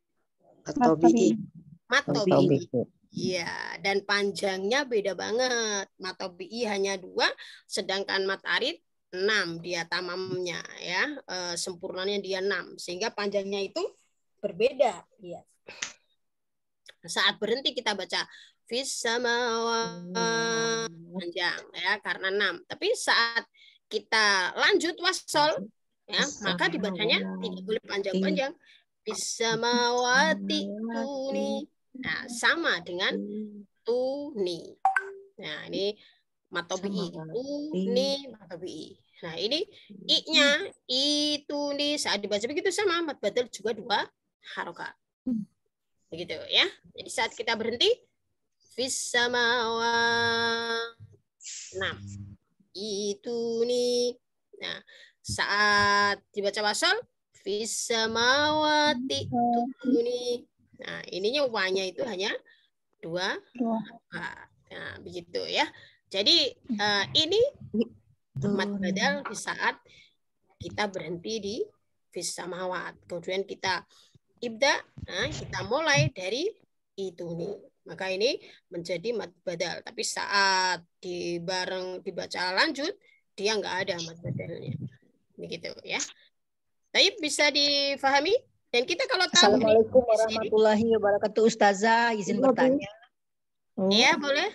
Matobi. Iya, dan panjangnya beda banget. Matobi hanya 2, sedangkan mat arid 6 dia tamamnya ya. Sempurnanya dia 6, sehingga panjangnya itu berbeda. Ya. Saat berhenti kita baca fis samawat panjang ya karena 6. Tapi saat kita lanjut wasol ya, maka dibacanya tidak boleh panjang-panjang. Fis samawati tuni. Nah, sama dengan tuni. Nah, ini matobi'i. Tuni, matobi'i. Nah, ini i-nya, ituni. Saat dibaca begitu sama, mat badal juga 2 harokat. Begitu ya. Jadi saat kita berhenti, fis samawat 6. Ituni. Nah, saat dibaca wasol, fis samawati tuni. Nah, ininya wanya itu hanya 2. Nah, begitu ya. Jadi ini mat badal di saat kita berhenti di fis samawat. Kemudian kita ibda, nah, kita mulai dari ituni. Maka ini menjadi mat badal. Tapi saat dibaca lanjut, dia nggak ada mat badalnya. Begitu ya. Tapi bisa difahami? Dan kita kalau tahu Assalamualaikum warahmatullahi wabarakatuh. Ustazah, izin bertanya. Iya, boleh.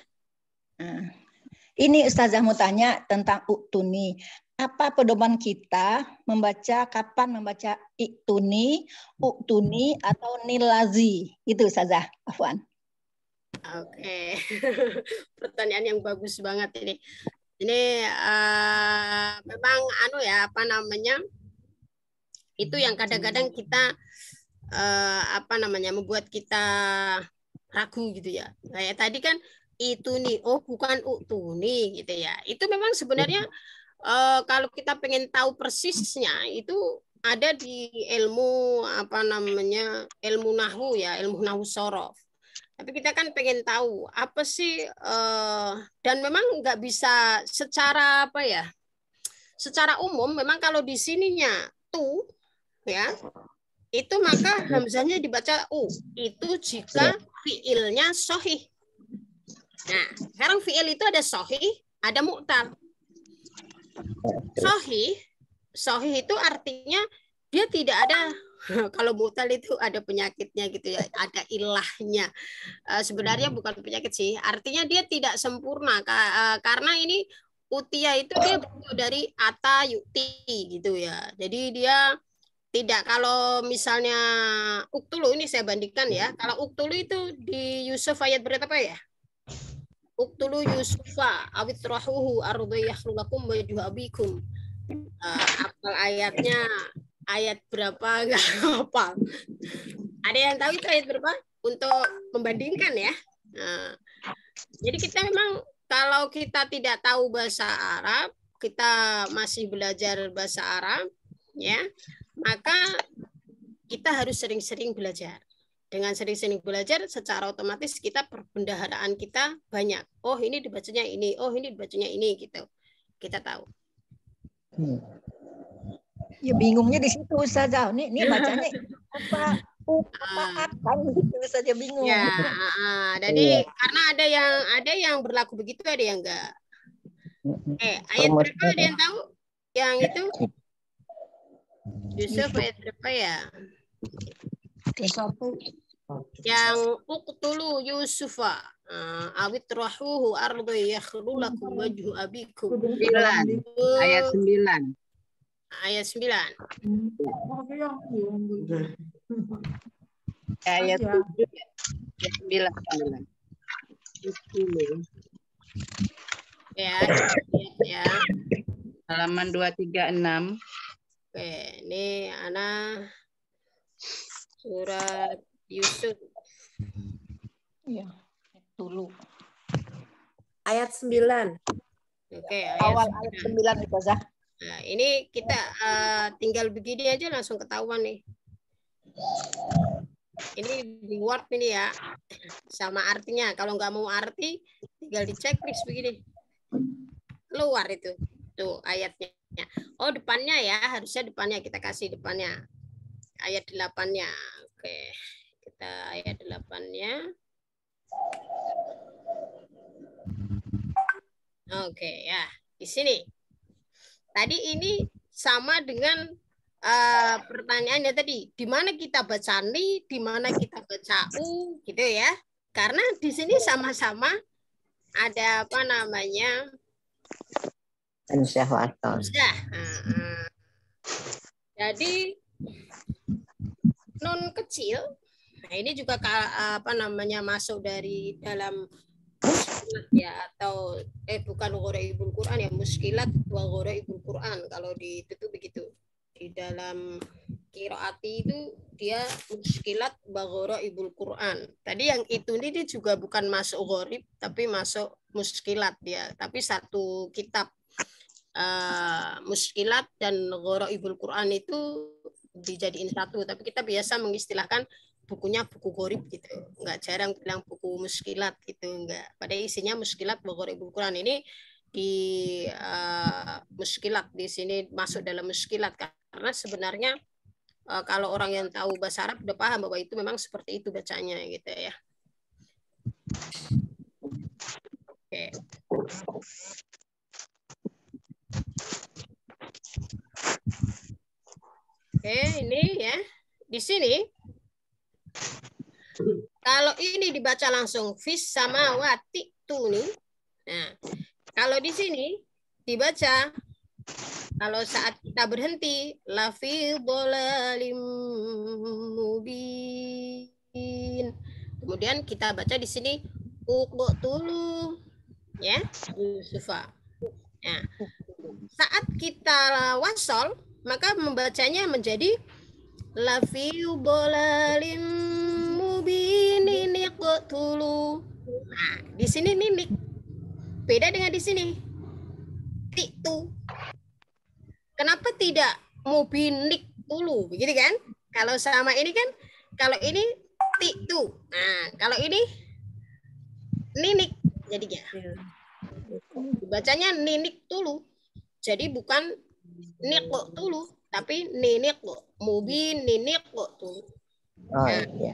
Ini Ustazah mau tanya tentang uktuni. Apa pedoman kita kapan membaca iktuni, uktuni, atau nilazi? Itu Ustazah, afwan. Oke. Pertanyaan yang bagus banget ini. Ini memang apa namanya? Itu yang kadang-kadang kita membuat kita ragu gitu ya. Kayak tadi kan itu nih, oh bukan utuni gitu ya. Itu memang sebenarnya kalau kita pengen tahu persisnya itu ada di ilmu ilmu nahwu ya, ilmu nahwu sorof. Tapi kita kan pengen tahu apa sih dan memang nggak bisa secara secara umum memang kalau di sininya tu ya itu maka hamzahnya dibaca u. Itu jika fiilnya sahih. Nah, sekarang fiil itu ada sahih, ada mu'tal. Sahih itu artinya dia tidak ada, kalau mu'tal itu ada penyakitnya gitu ya, ada ilahnya. Sebenarnya bukan penyakit sih, artinya dia tidak sempurna karena ini utia itu dia bentuk dari ata yukti gitu ya. Jadi dia tidak, kalau misalnya uktulu ini saya bandingkan ya. Kalau uktulu itu di Yusuf ayat berapa ya? Uktulu Yusufa awit rahuhu ardu yakhlulakum wajhu abikum. Apal ayatnya ayat berapa enggak hafal. Ada yang tahu itu ayat berapa? Untuk membandingkan ya. Nah, jadi kita memang kalau kita tidak tahu bahasa Arab, kita masih belajar bahasa Arab ya. Maka kita harus sering-sering belajar. Dengan sering-sering belajar, secara otomatis kita perbendaharaan kita banyak. Oh ini dibacanya ini, oh ini dibacanya ini gitu. Kita tahu. Ya bingungnya di situ Ustazah. Ini bacanya apa? Apa gitu saja bingung. Ya, jadi karena ada yang berlaku begitu, ada yang enggak. Ayat berapa ada yang tahu? Yang itu? Yusuf ayat berapa ya? Yang uqtulu Yusufa awit rahuhu ardu yakhlulakum wajhu abikum. 9. Ayat 9. Ayat 9. Ayat 7 ya. 9. Ya. Halaman 236. Oke, ini Ana surat Yusuf. Ya, dulu. Ayat 9. Oke, Awal ayat 9 Ustazah. Nah, ini kita tinggal begini aja langsung ketahuan nih. Ini di Word ini ya, sama artinya. Kalau nggak mau arti, tinggal di checklist begini. Keluar itu, tuh ayatnya. Oh depannya ya, harusnya depannya kita kasih depannya. Ayat 8-nya. Oke, kita ayat 8-nya. Oke ya, di sini. Tadi ini sama dengan pertanyaannya tadi, di mana kita baca ni, di mana kita baca u, gitu ya. Karena di sini sama-sama ada apa namanya? Sudah. Jadi nun kecil, nah ini juga apa namanya masuk dari dalam ya atau bukan gharaibul Quran ya, muskilat wa gharaibul Quran kalau di itu begitu. Di dalam qiraati itu dia muskilat wa gharaibul Quran. Tadi yang itu ini juga bukan masuk gharib tapi masuk muskilat dia, tapi satu kitab. Muskilat dan gharaibul Quran itu dijadiin satu, tapi kita biasa mengistilahkan bukunya buku gharib gitu, nggak jarang bilang buku muskilat gitu, enggak. Pada isinya muskilat wa gharaibul Quran ini di muskilat di sini masuk dalam muskilat karena sebenarnya kalau orang yang tahu bahasa Arab udah paham bahwa itu memang seperti itu bacanya gitu ya. Oke. Oke, ini ya. Di sini kalau ini dibaca langsung fis samawati tuni. Nah, kalau di sini dibaca kalau saat kita berhenti la fi dhalalim mubin. Kemudian kita baca di sini uqtulu ya, Yusufa. Nah, saat kita wasol maka membacanya menjadi la fi dhalalin mubinin iqtulu. Nah, di sini ninik. Beda dengan di sini. Titu. Kenapa tidak mubinik dulu? Begitu kan? Kalau sama ini kan, kalau ini titu. Nah, kalau ini ninik jadinya. Bacanya ninik dulu. Jadi bukan niqo dulu, tapi ninik lo, mubin ninik lo dulu. Iya.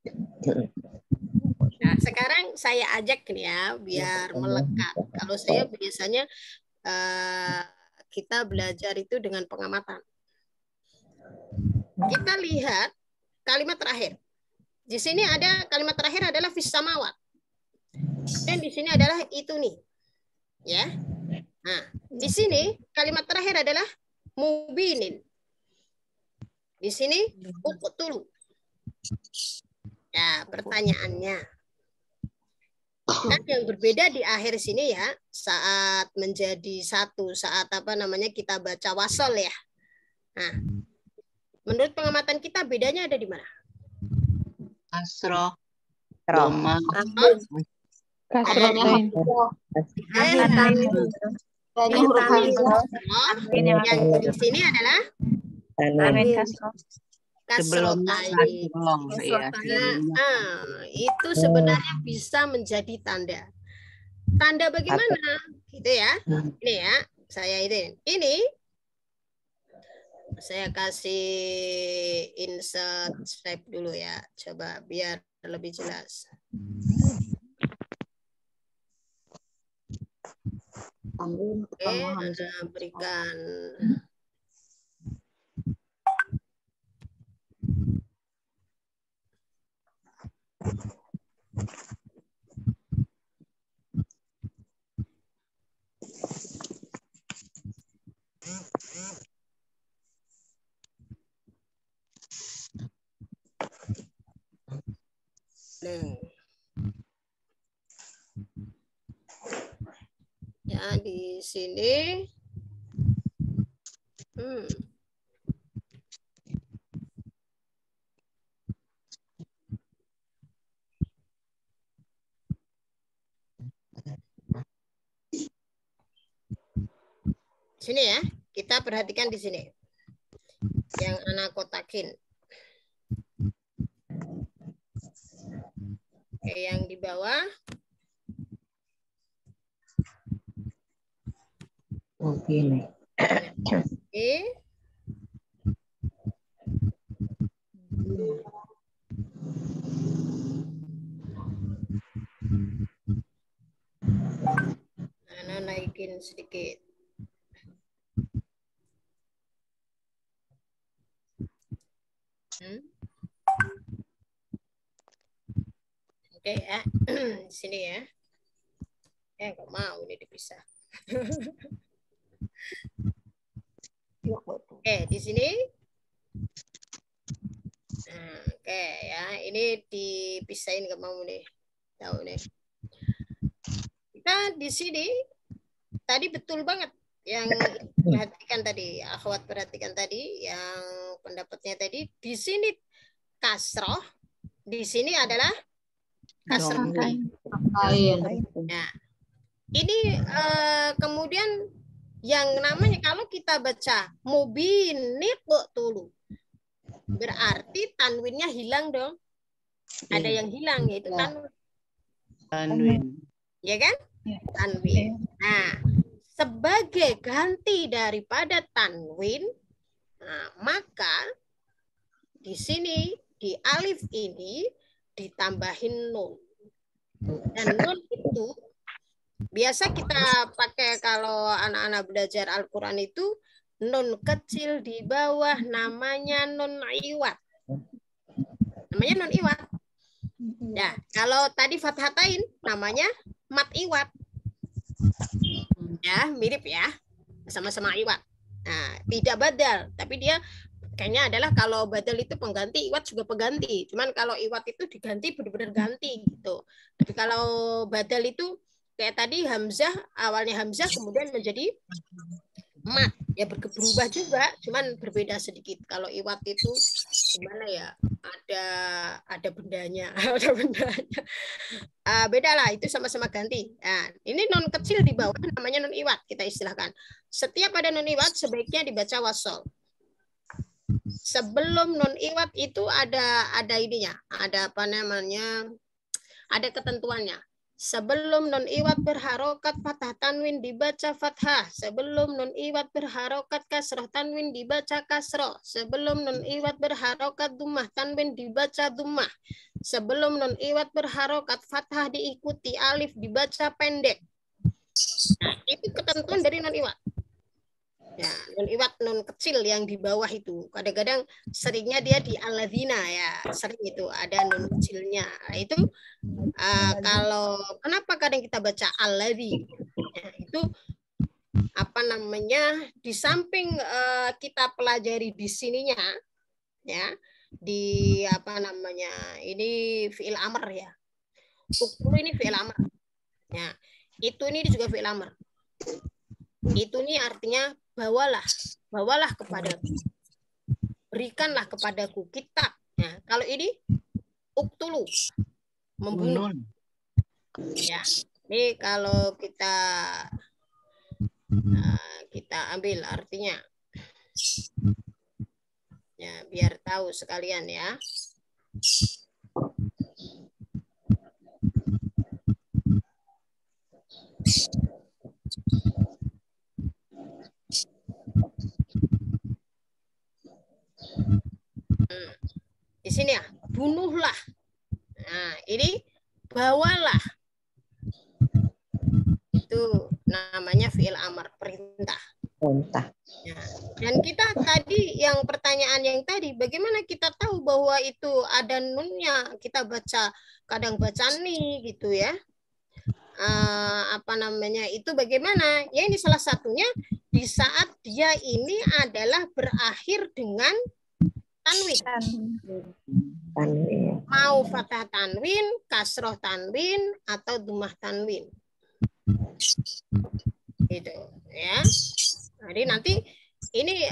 Nah, sekarang saya ajak nih ya, biar melekat. Kalau saya biasanya kita belajar itu dengan pengamatan. Kita lihat kalimat terakhir. Di sini ada kalimat terakhir adalah fis samawat. Dan di sini adalah itu nih. Ya. Nah, di sini kalimat terakhir adalah mubinin. Di sini uqtulu. Ya, pertanyaannya. Kan yang berbeda di akhir sini ya, saat menjadi satu, saat apa namanya kita baca wasol ya. Nah, menurut pengamatan kita bedanya ada di mana? Kasroh, doma, Yang di sini adalah sebelumnya ya. Itu sebenarnya bisa menjadi tanda. Tanda bagaimana? Gitu ya. Ini ya, saya ini saya kasih insert shape dulu ya. Coba biar lebih jelas. Oke, Anda berikan ya di sini. Sini ya, kita perhatikan di sini. Yang anak kotakin. Oke, yang di bawah. Begini. Oke. Nah, naikin sedikit. Oke ya, di sini ya. Nggak mau ini dipisah. Oke, di sini. Oke ya, ini dipisahin nggak mau nih. Tahu nih. Kita di sini tadi betul banget yang perhatikan tadi, akhwat perhatikan tadi, yang pendapatnya tadi di sini kasroh, di sini adalah kasroh. Nah, ini kemudian yang namanya kalau kita baca mubinit tulu, berarti tanwinnya hilang dong. Ada yang hilang yaitu tanwin. Ya kan? Tanwin. Nah, sebagai ganti daripada tanwin, nah, maka di sini di alif ini ditambahin nun. Dan nun itu biasa kita pakai kalau anak-anak belajar Al-Quran itu nun kecil di bawah namanya nun iwat. Namanya nun iwat. Ya, kalau tadi fathatain namanya mat iwat. Ya, mirip ya. Sama-sama iwat. Nah, tidak badal, tapi dia kayaknya adalah kalau badal itu pengganti, iwat juga pengganti. Cuman kalau iwat itu diganti benar-benar ganti gitu. Tapi kalau badal itu kayak tadi hamzah, awalnya hamzah kemudian menjadi mat. Ya berubah juga, cuman berbeda sedikit. Kalau iwat itu gimana ya? Ada bendanya, ada bendanya. Beda lah, itu sama-sama ganti. Nah, ini non kecil di bawah namanya non iwat, kita istilahkan. Setiap ada non iwat sebaiknya dibaca wasol. Sebelum non iwat itu ada ininya, ada apa namanya? Ada ketentuannya. Sebelum nun iwat berharokat fathah tanwin dibaca fathah. Sebelum nun iwat berharokat kasroh tanwin dibaca kasroh. Sebelum nun iwat berharokat dumah tanwin dibaca dumah. Sebelum nun iwat berharokat fathah diikuti alif dibaca pendek. Nah, itu ketentuan dari nun iwat. Ya, nun iwat nun kecil yang di bawah itu. Kadang-kadang seringnya dia di alladzina ya, sering itu ada nun kecilnya. Nah, itu kalau kenapa kadang kita baca alladzi? Ya, itu apa namanya? Di samping kita pelajari di sininya ya, di apa namanya? Ini fi'il amr ya. Ukulu ini fi'il amr. Ya, itu ini juga fi'il amr. Itu nih artinya bawalah kepadaku, berikanlah kepadaku kitab. Nah, kalau ini uktulu, membunuh. Ya, ini kalau kita ambil artinya, ya biar tahu sekalian ya. Di sini ya, bunuhlah. Nah, ini bawalah. Itu namanya fi'il amr, perintah. Ya. Dan kita tadi yang pertanyaan yang tadi, bagaimana kita tahu bahwa itu ada nunnya? Kita baca, kadang baca nih gitu ya. Apa namanya? Itu bagaimana? Ya ini salah satunya di saat dia ini adalah berakhir dengan tanwin. Mau fathah tanwin, kasroh tanwin, atau dumah tanwin. Gitu ya. Jadi nanti ini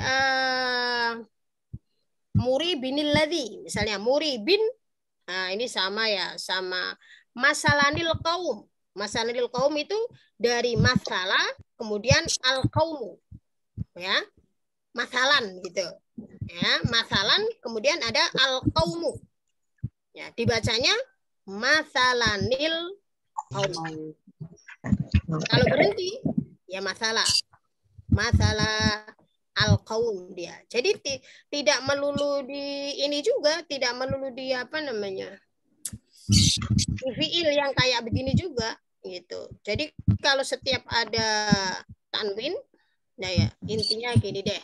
muribinil ladzi, misalnya muribin, nah ini sama ya, sama masalanil qaum. Masalanil qaum itu dari masalah kemudian al qaumu. ya. Masalan gitu. Ya, masalan kemudian ada al-qaumu. Ya, dibacanya masalanil qaum. Kalau berhenti ya masalah al-qaum dia. Jadi tidak melulu di ini juga, tidak melulu di apa namanya? Di fiil yang kayak begini juga gitu. Jadi kalau setiap ada tanwin, nah ya intinya gini deh.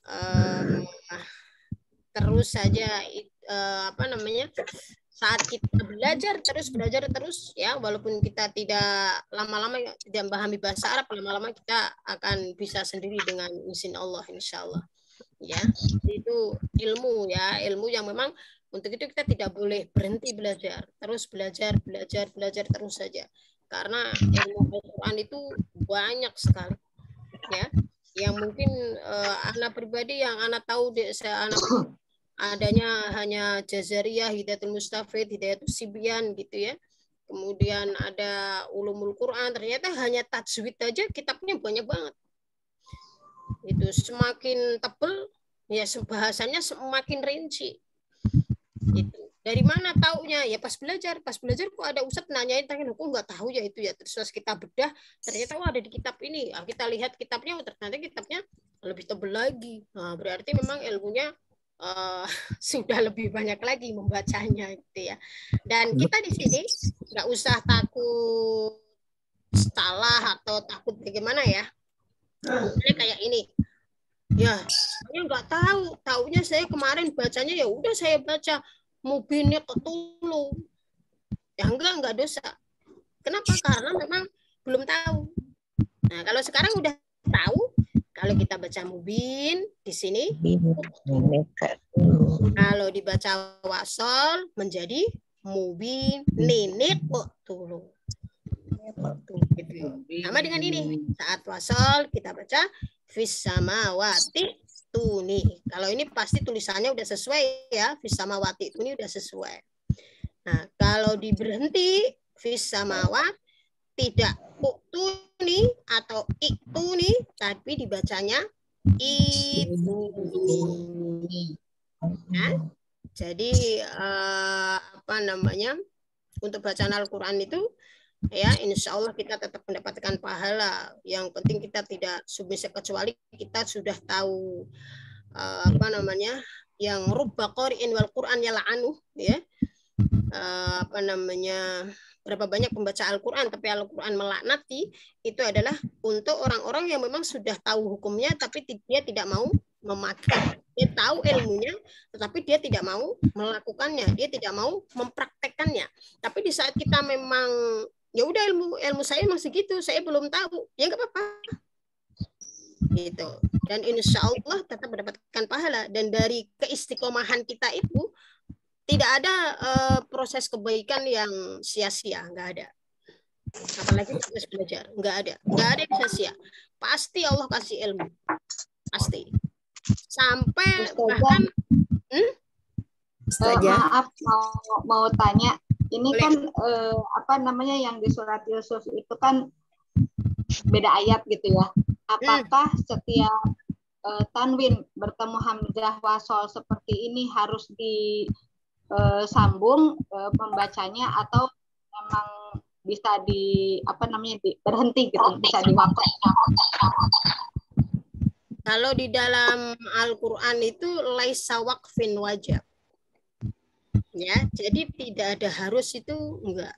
Terus saja apa namanya? Saat kita belajar terus ya, walaupun kita tidak lama-lama tidak memahami bahasa Arab, lama-lama kita akan bisa sendiri dengan izin Allah insya Allah ya. Itu ilmu ya, ilmu yang memang untuk itu kita tidak boleh berhenti belajar, terus belajar terus saja, karena ilmu Al-Quran itu banyak sekali ya, yang mungkin anak pribadi yang anak tahu adanya hanya Jazariyah, Hidayatul Mustafid, Hidayatul Sibyan gitu ya. Kemudian ada Ulumul Quran, ternyata hanya tajwid aja kitabnya banyak banget. Itu semakin tebal ya bahasanya semakin rinci. Itu. Dari mana taunya? Ya pas belajar kok ada ustadz nanyain, aku nggak tahu ya itu ya. Terus kita bedah, ternyata ada di kitab ini. Nah, kita lihat kitabnya, ternyata kitabnya lebih tebal lagi. Nah, berarti memang ilmunya sudah lebih banyak lagi membacanya gitu ya. Dan kita di sini nggak usah takut salah atau takut bagaimana ya. Misalnya kayak ini, ya saya nggak tahu, taunya saya kemarin bacanya ya udah saya baca mubinnya ketulu, ya enggak dosa. Kenapa? Karena memang belum tahu. Nah kalau sekarang udah tahu. Kalau kita baca mubin di sini, kalau dibaca wasol menjadi mubin nenek tulu. Sama dengan ini, saat wasol kita baca fis samawati tuni. Kalau ini pasti tulisannya udah sesuai ya, fis samawati tuni udah sesuai. Nah kalau diberhenti fis samawat tidak uktuni atau iktuni, tapi dibacanya ituni. Nah, jadi apa namanya, untuk bacaan Al-Quran itu ya insya Allah kita tetap mendapatkan pahala. Yang penting kita tidak submisi, kecuali kita sudah tahu apa namanya, yang rubba qari'in wal Quran yal'anu ya, apa namanya, berapa banyak pembaca Al-Quran tapi Al-Quran melaknati, itu adalah untuk orang-orang yang memang sudah tahu hukumnya tapi dia tidak mau memakai. Dia tahu ilmunya tetapi dia tidak mau melakukannya, dia tidak mau mempraktekkannya. Tapi di saat kita memang ya udah ilmu saya masih gitu, saya belum tahu, ya nggak apa-apa gitu. Dan insya Allah tetap mendapatkan pahala. Dan dari keistiqomahan kita itu tidak ada proses kebaikan yang sia-sia, nggak ada. Apalagi proses belajar, nggak ada yang sia-sia. Pasti Allah kasih ilmu, pasti. Sampai bahkan, maaf mau tanya, ini boleh. Kan apa namanya yang di surat Yusuf itu kan beda ayat gitu ya. Apakah setiap tanwin bertemu hamzah wasol seperti ini harus di sambung membacanya, atau memang bisa berhenti gitu, bisa diwakaf? Kalau di dalam Al-Quran itu laisa waqfin wajib ya, jadi tidak ada harus, itu enggak.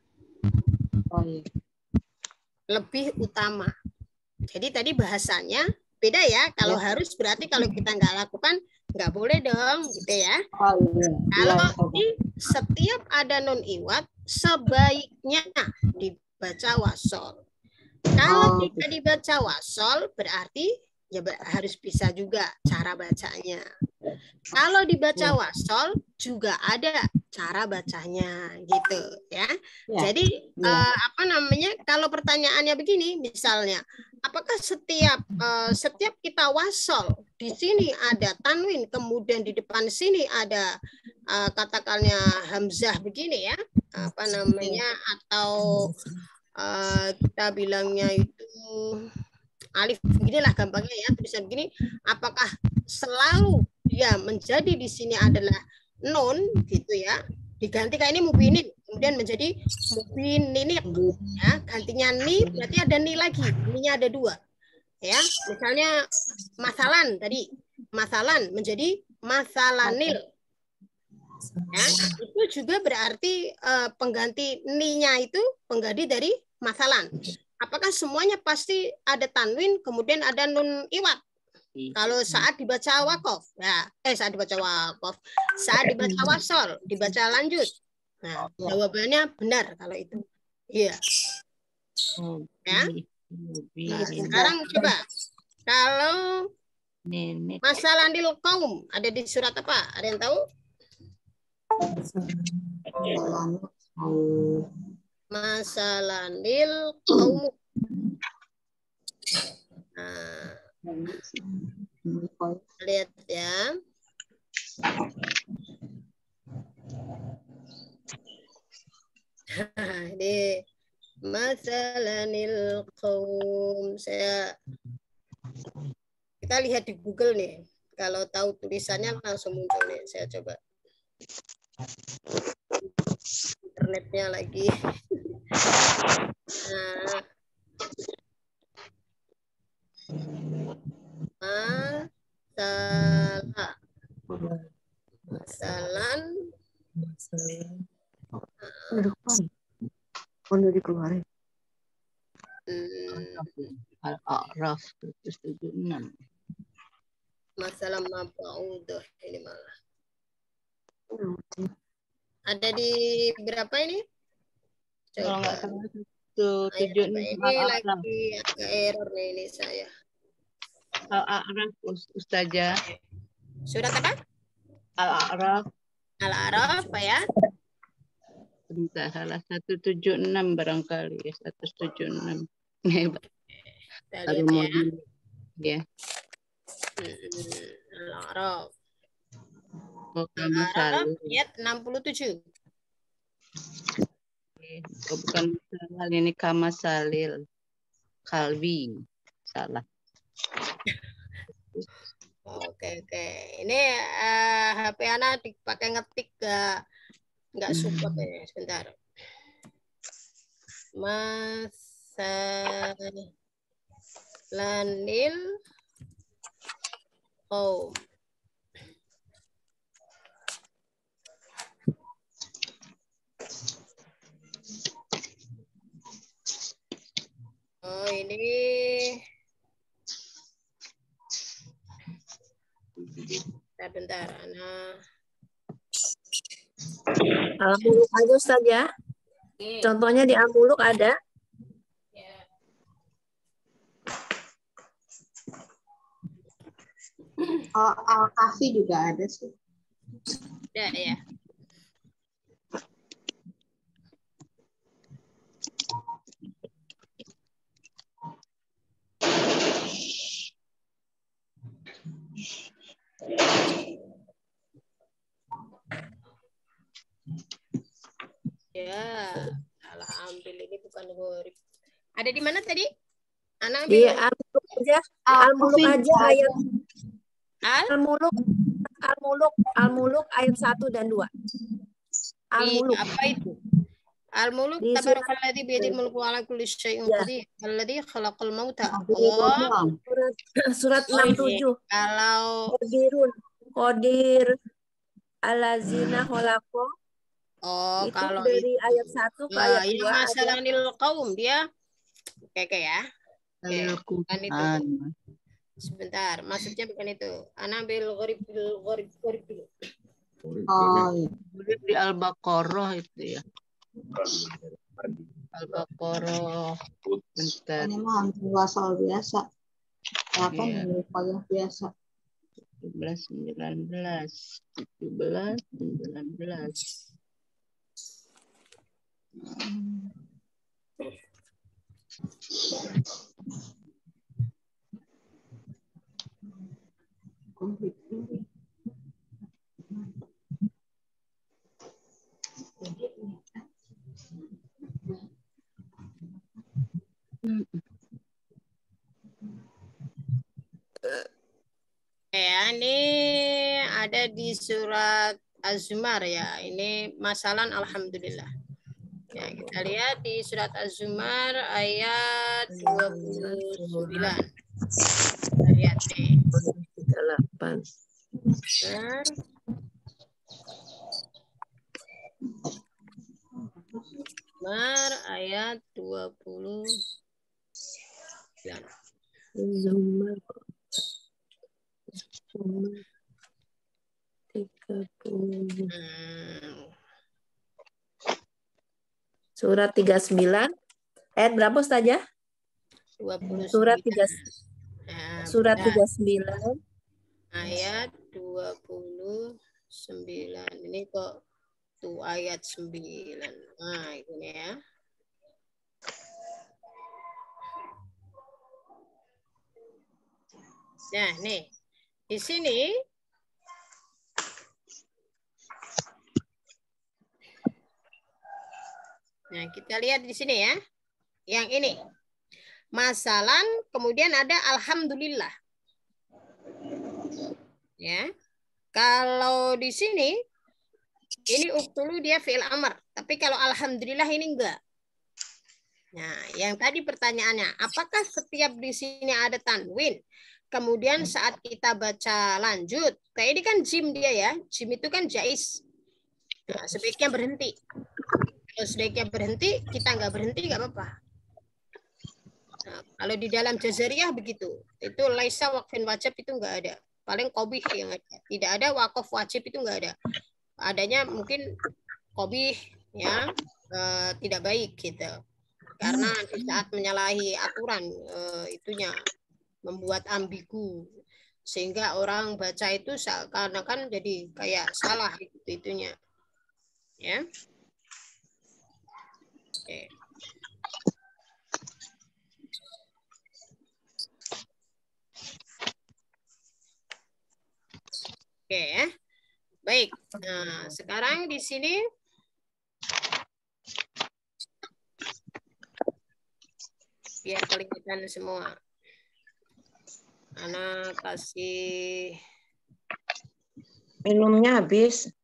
Lebih utama. Jadi tadi bahasanya beda ya. Kalau harus berarti kalau kita nggak lakukan nggak boleh dong gitu ya. Kalau di setiap ada non iwat sebaiknya dibaca wasol. Kalau tidak dibaca wasol berarti ya harus bisa juga cara bacanya. Kalau dibaca wasol juga ada cara bacanya gitu ya. Jadi apa namanya, kalau pertanyaannya begini misalnya, apakah setiap kita wasol di sini ada tanwin, kemudian di depan sini ada katakannya hamzah begini ya, apa namanya, atau kita bilangnya itu alif beginilah gampangnya ya, tulisan begini, apakah selalu dia menjadi di sini adalah nun gitu ya, diganti kayak ini mubinin, kemudian menjadi mubinin ya, gantinya ni berarti ada ni lagi, ni-nya ada dua ya, misalnya masalan tadi, masalan menjadi masalanil ya, itu juga berarti pengganti ni-nya itu pengganti dari masalan. Apakah semuanya pasti ada tanwin kemudian ada nun iwat? Kalau saat dibaca wakof, ya, saat dibaca wakof, saat dibaca wasol, dibaca lanjut. Nah, jawabannya benar kalau itu. Iya. Ya. Nah, sekarang coba kalau masalanil kaum ada di surat apa? Ada yang tahu? Masalanil kaum. Nah, lihat ya. Ini masalanil kaum. Kita lihat di Google nih. Kalau tahu tulisannya langsung muncul nih. Saya coba. Internetnya lagi. Nah. Masalan. Dikeluarin. Al-A'raf 176. Masalah mab'udah ini malah. Ada di berapa ini? Coba. Kalau nggak salah 176. Ini lagi agak error nih ini saya. Al-A'raf Ustazah. Surat apa? Al-A'raf. Al-A'raf apa ya? Bentar, salah 176 barangkali ya, 176. Kita lihat ya. Ya. Al-A'raf. Al-A'raf ayat 67. Bukan salah, ini kamasalil kalbi. Salah. Oke. Ini HP anak dipakai ngetik nggak support ya. Sebentar. Masalanil kaum. Oh, ini bentar, Ana. Al-Muluk aja Ustaz ya. Contohnya di Al-Muluk ada. Oh, Al-Kahfi juga ada sih. Ada ya. Ya, alhamdulillah ini bukan gorib. Ada di mana tadi? Anak Di Al-Muluk aja. Al-Muluk aja ayat Al-Muluk ayat 1 dan 2. Al-Muluk. Apa itu? Al-Muluk tabarakalladzi biyadil mulku wa ala kulli syai'in qadir. Alladzi khalaqal mauta. Surat 67. Kalau Qadir alazina khalaqo. Oh, itu kalau dari ayat 1 ke ayat 2 masalanil qaum dia oke ya. Bukan itu. Sebentar, maksudnya bukan itu. Anabil gharib dulu. Oh, iya. Di Al-Baqarah itu ya. Al-Baqarah. Bentar. Ini mah hampir wasal biasa. Apa nih payah biasa. 17, 19. di surat Az-Zumar ya. Ini masalan alhamdulillah. Ya, kita lihat di surat Az-Zumar ayat 29. Kita lihat nih. 38. Zumar ayat 29. Zumar 30. Surat 39. Ayat berapa Ustazah? 29. Surat 3. Nah, Surat benar. 39. Ayat 29. Ini kok tuh ayat 9. Nah, ini ya. Nah, nih. Di sini nah, kita lihat di sini ya. Yang ini. Masalan, kemudian ada alhamdulillah. Ya. Kalau di sini ini uktulu dia fi'il amr, tapi kalau alhamdulillah ini enggak. Nah, yang tadi pertanyaannya, apakah setiap di sini ada tanwin? Kemudian saat kita baca lanjut, kayak ini kan jim dia ya. Jim itu kan jais. Nah, sebaiknya berhenti. Kalau sebaiknya berhenti, kita nggak berhenti nggak apa-apa. Nah, kalau di dalam jazariyah begitu. Itu laisa waqfin wajib itu nggak ada. Paling qobih yang ada. Tidak ada waqaf wajib itu nggak ada. Adanya mungkin qobih ya tidak baik gitu. Karena di saat menyalahi aturan itunya membuat ambigu sehingga orang baca itu seakan-akan jadi kayak salah itunya ya. Oke. Oke ya. Baik. Nah, sekarang di sini biar kelihatan semua. Anak kasih minumnya habis.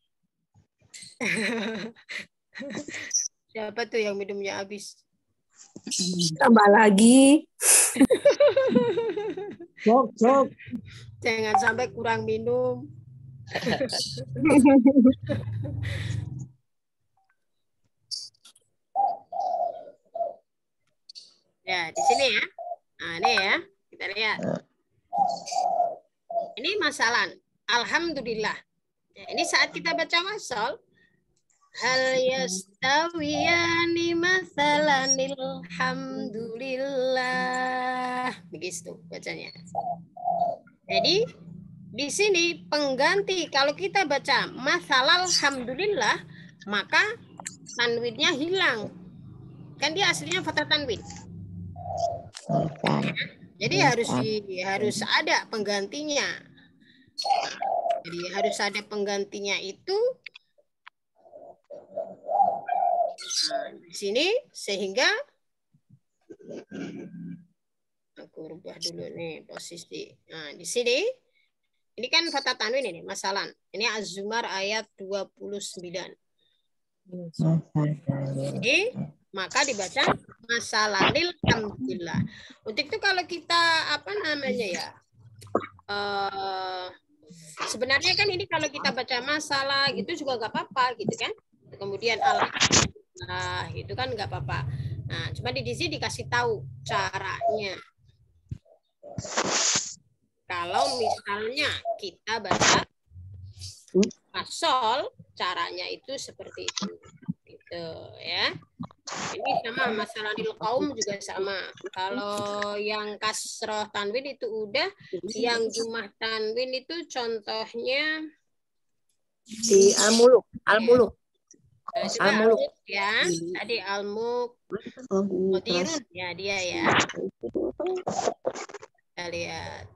Siapa tuh yang minumnya habis? Tambah lagi. Jok. Jangan sampai kurang minum. Ya, di sini ya. Nah, ini ya. Kita lihat. Ini masalah. Alhamdulillah. Ya, ini saat kita baca wasal. Hal yastawiyani masalanil hamdulillah. Begitu bacanya. Jadi di sini pengganti kalau kita baca masalal hamdulillah maka tanwinnya hilang. Kan dia aslinya fathah tanwin. Jadi harus ada penggantinya. Jadi harus ada penggantinya itu di sini sehingga aku rubah dulu nih posisi. Nah, di sini ini kan fathah tanwin ini masalah. Ini Az-Zumar ayat 29. Jadi maka dibaca masalanil hamdulillah. Untuk itu kalau kita apa namanya ya? Sebenarnya kan ini kalau kita baca masalah gitu juga nggak apa-apa gitu kan. Kemudian alhamdulillah itu kan nggak apa-apa. Nah, cuma di sini dikasih tahu caranya. Kalau misalnya kita baca asal caranya itu seperti itu. Gitu ya. Ini sama masalah di kaum juga sama. Kalau yang kasroh tanwin itu udah, yang jumlah tanwin itu contohnya di al-muluk, al-muluk. Al-muluk ya. Tadi al-muluk mudirun ya dia ya. Kita lihat.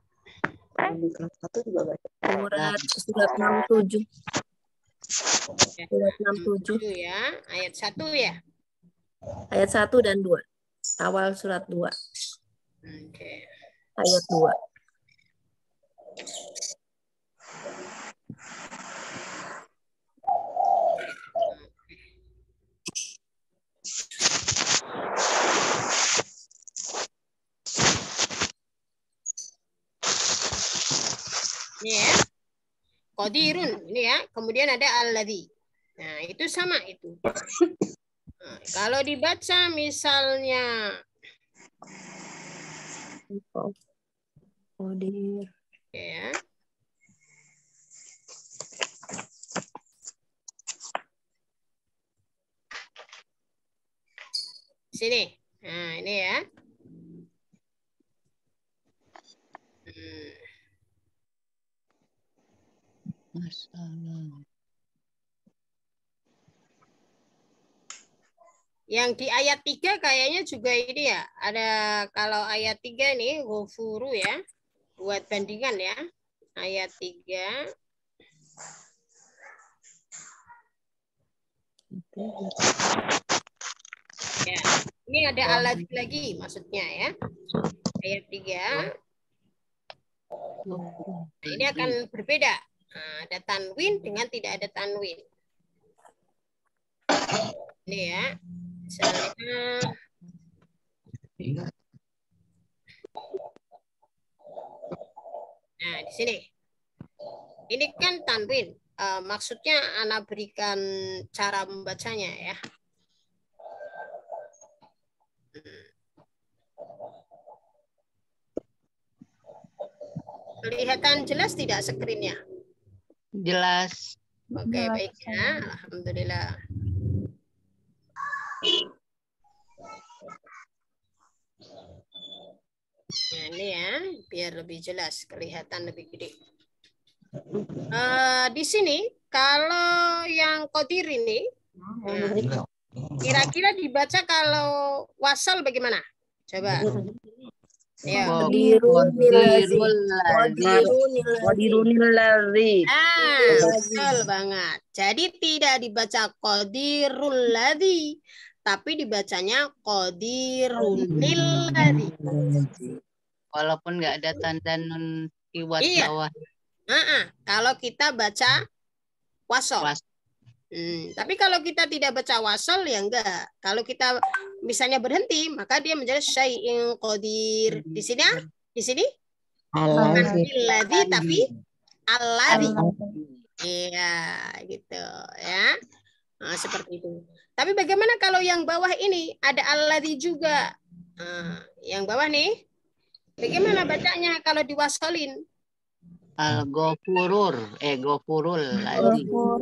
Surat 67. Surat 67 ya, ayat 1 ya. Ayat 1 dan 2. Awal surat 2. Oke. Ayat 2. Ini ya. Qadirun ini ya. Kemudian ada alladzi. Nah, itu sama itu. Nah, kalau dibaca misalnya Qadir. ya. Sini. Nah, ini ya. Masalah. Yang di ayat 3 kayaknya juga ini ya. Ada kalau ayat 3 nih ghafuru ya. Buat bandingan ya. Ayat 3. Ya, ini ada alat lagi maksudnya ya. Ayat 3. Nah, ini akan berbeda. Nah, ada tanwin dengan tidak ada tanwin. Ini ya. Misalnya nah, di sini. Ini kan tanwin. Maksudnya Ana berikan cara membacanya ya. Kelihatan jelas tidak screen-nya? Jelas. Oke, baik ya. Alhamdulillah. Nah, ini ya, biar lebih jelas, kelihatan lebih gede. Di sini, kalau yang qadir ini, kira-kira dibaca kalau wasal bagaimana? Coba. Ya. Qadirunillazi. Betul banget. Jadi tidak dibaca qadirul ladzi, tapi dibacanya qadirunilladzi. Walaupun nggak ada tanda nun iwat Iya. bawah. Kalau kita baca wasol. Tapi kalau kita tidak baca wasol ya enggak. Kalau kita misalnya berhenti, maka dia menjadi syai'in qadir. Di sini alladzi tapi alladzi. Iya, gitu ya. Nah, seperti itu. Tapi bagaimana kalau yang bawah ini ada alladzi juga? Yang bawah nih, bagaimana bacanya kalau diwasolin? Al-Ghafurur, Ghafurul ladzi.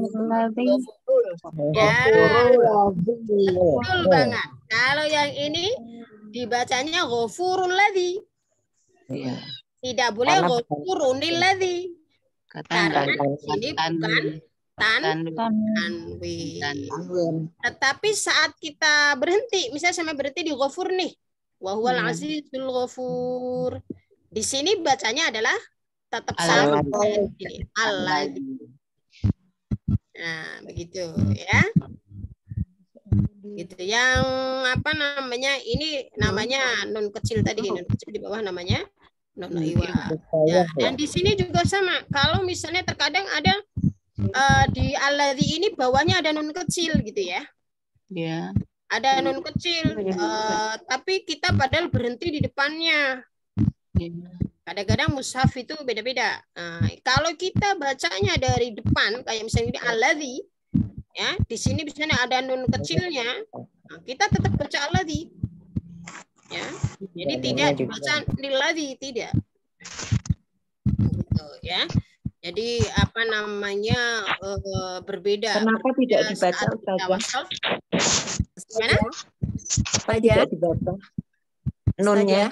Ya, betul banget. Kalau yang ini dibacanya ghafurul ladzi. Iya. Tidak boleh ghafurunil ladzi. Karena ini bukan tanwin. Tetapi saat kita berhenti, misalnya sama berhenti di ghafur nih. Wa huwal azizul ghafur. Di sini bacanya adalah tetap sama. Alladzi. Nah, begitu ya. Gitu. Yang apa namanya? Ini namanya nun kecil tadi, nun kecil di bawah namanya nun iwa. Ya, dan di sini juga sama. Kalau misalnya terkadang ada di alladzi ini bawahnya ada nun kecil gitu ya. Iya. Ada nun kecil, tapi kita padahal berhenti di depannya. Kadang-kadang mushaf itu beda-beda. Kalau kita bacanya dari depan, kayak misalnya ini alladzi, ya, di sini misalnya ada nun kecilnya, kita tetap baca alladzi, ya. Jadi tidak dibaca lilladzi, tidak. Gitu, ya. Jadi apa namanya berbeda. Kenapa tidak dibaca Ustazah? Gimana? Tidak dibaca nunnya.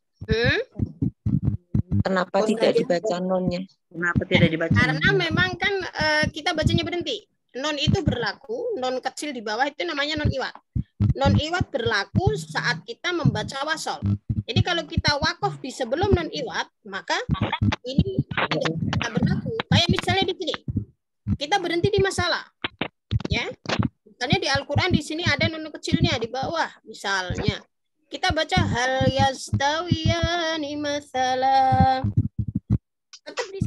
Kenapa tidak dibaca nunnya? Kenapa tidak dibaca? Karena memang kan kita bacanya berhenti. Non itu berlaku, non kecil di bawah itu namanya non iwat. Non iwat berlaku saat kita membaca wasol. Jadi kalau kita wakof di sebelum non iwat, maka ini tidak berlaku. Kayak misalnya di sini, kita berhenti di masalah, ya. Misalnya di Al-Quran di sini ada non kecilnya di bawah, misalnya. Kita baca hal yastawiyani masalah. Tetap di sini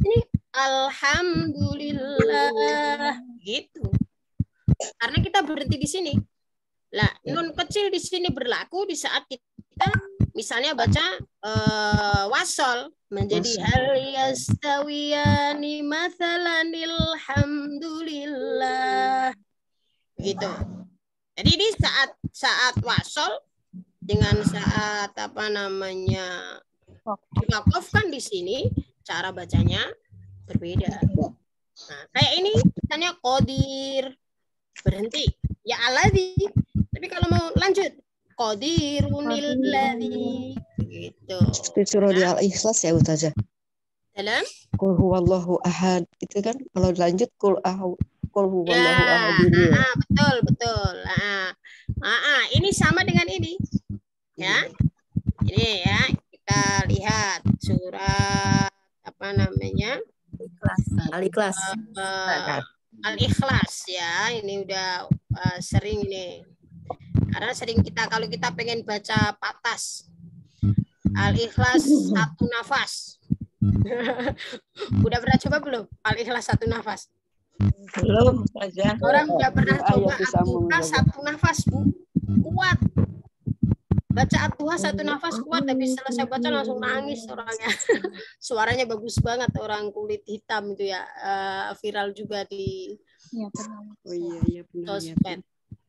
alhamdulillah gitu. Karena kita berhenti di sini. Lah, nun kecil di sini berlaku di saat kita misalnya baca wasol menjadi hal yastawiyani mathalan alhamdulillah gitu. Jadi ini saat wasol dengan saat apa namanya wakaf kan di sini cara bacanya berbeda. Nah, kayak ini misalnya qadir berhenti ya alladzi. Tapi kalau mau lanjut qadirunil ladzi gitu. Di surah di Al-Ikhlas ya Ustazah. Dalam Qul huwallahu ahad itu kan kalau lanjut qul huwallahu ahad. Betul. Ini sama dengan ini. Ya. Ini ya, kita lihat surat apa namanya? Al-Ikhlas. Al-Ikhlas ya. Ini udah sering nih. Karena sering kalau kita pengen baca patas Al-Ikhlas satu nafas. Udah pernah coba belum? Al-Ikhlas satu nafas? Belum saja. Orang udah pernah coba Al-Duha satu nafas, Bu. Kuat. Baca Al-Duha satu nafas kuat, tapi selesai baca langsung nangis orangnya. Suaranya bagus banget, orang kulit hitam itu ya. Viral juga di sosmed.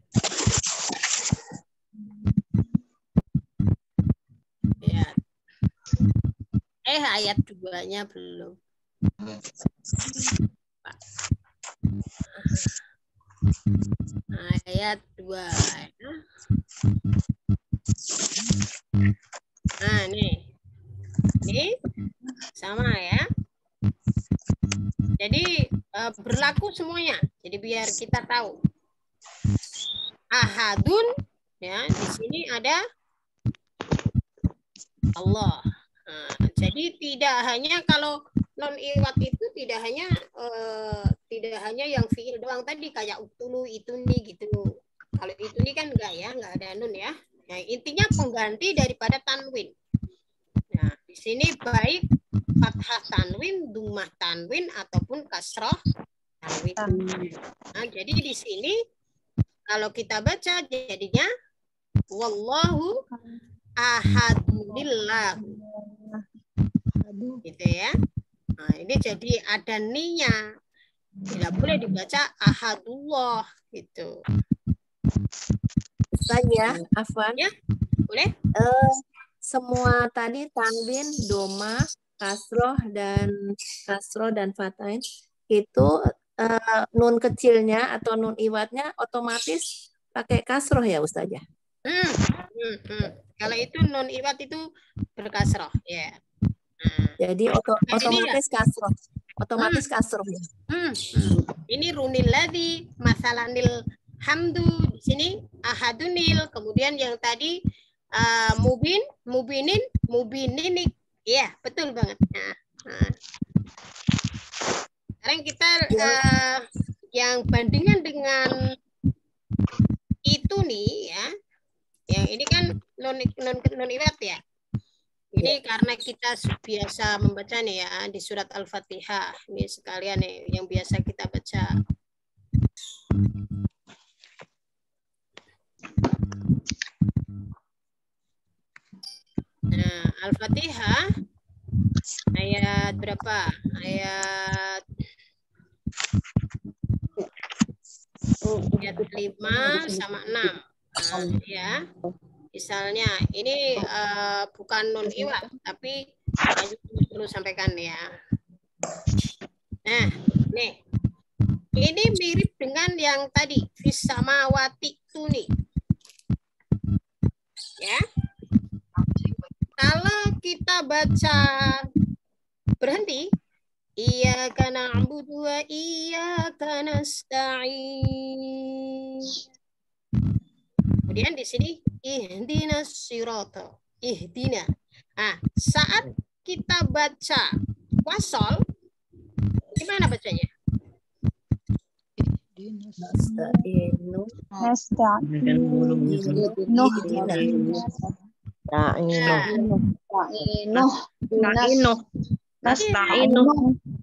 Ya. Ayat 2-nya belum. Ayat 2. Nah, nih. Ini sama ya. Jadi berlaku semuanya. Jadi biar kita tahu. Ahadun ya, di sini ada Allah. Nah, jadi tidak hanya kalau non iwat itu tidak hanya yang fiil doang tadi kayak utulu itu nih gitu. Kalau itu nih kan enggak ya, enggak ada nun ya. Nah, intinya pengganti daripada tanwin. Nah, di sini baik fathah tanwin, dhammah tanwin ataupun kasrah tanwin. Nah, jadi di sini kalau kita baca jadinya wallahu ahadulillah. Gitu ya. Nah, ini jadi ada ninya. Tidak boleh dibaca ahadullah gitu. Saya, Afwan. Ya, boleh? Semua tadi tanwin, doma, kasroh dan fatain itu nun kecilnya atau nun iwatnya otomatis pakai kasroh ya Ustazah? Kalau itu nun iwat itu berkasroh ya. Jadi otomatis kasroh. Otomatis kasroh ya. Ini runil ladzi, masalanil hamdu, di sini ahadunil, kemudian yang tadi mubinin, iya betul banget. Nah. Sekarang kita yang bandingan dengan itu nih ya, yang ini kan non iwat ya. Ini karena kita biasa membaca nih ya di surat Al-Fatihah. Ini sekalian nih yang biasa kita baca. Nah, Al-Fatihah ayat berapa? Ayat 5 sama 6. Nah, ya. Misalnya ini bukan non iwat tapi perlu sampaikan ya. Nah, nih. Ini mirip dengan yang tadi fis samawati tuni. Ya. Kalau kita baca berhenti, iyyaka na'budu wa iyyaka nasta'in. Kemudian di sini ihdinas sirata. Ihdina. Nah, saat kita baca wasol, gimana bacanya?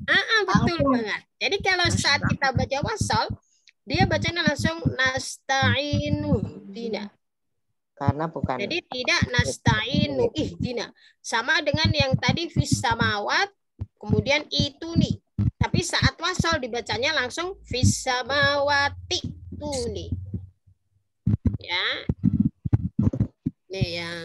Betul banget. Jadi kalau saat kita baca wasal, dia bacanya langsung nasta'inu dina. Karena bukan. Jadi tidak nasta'inu ihdina. Sama dengan yang tadi fis samawat, kemudian itu nih. Tapi saat wasal dibacanya langsung fis samawati tuni. Ya. Nih yang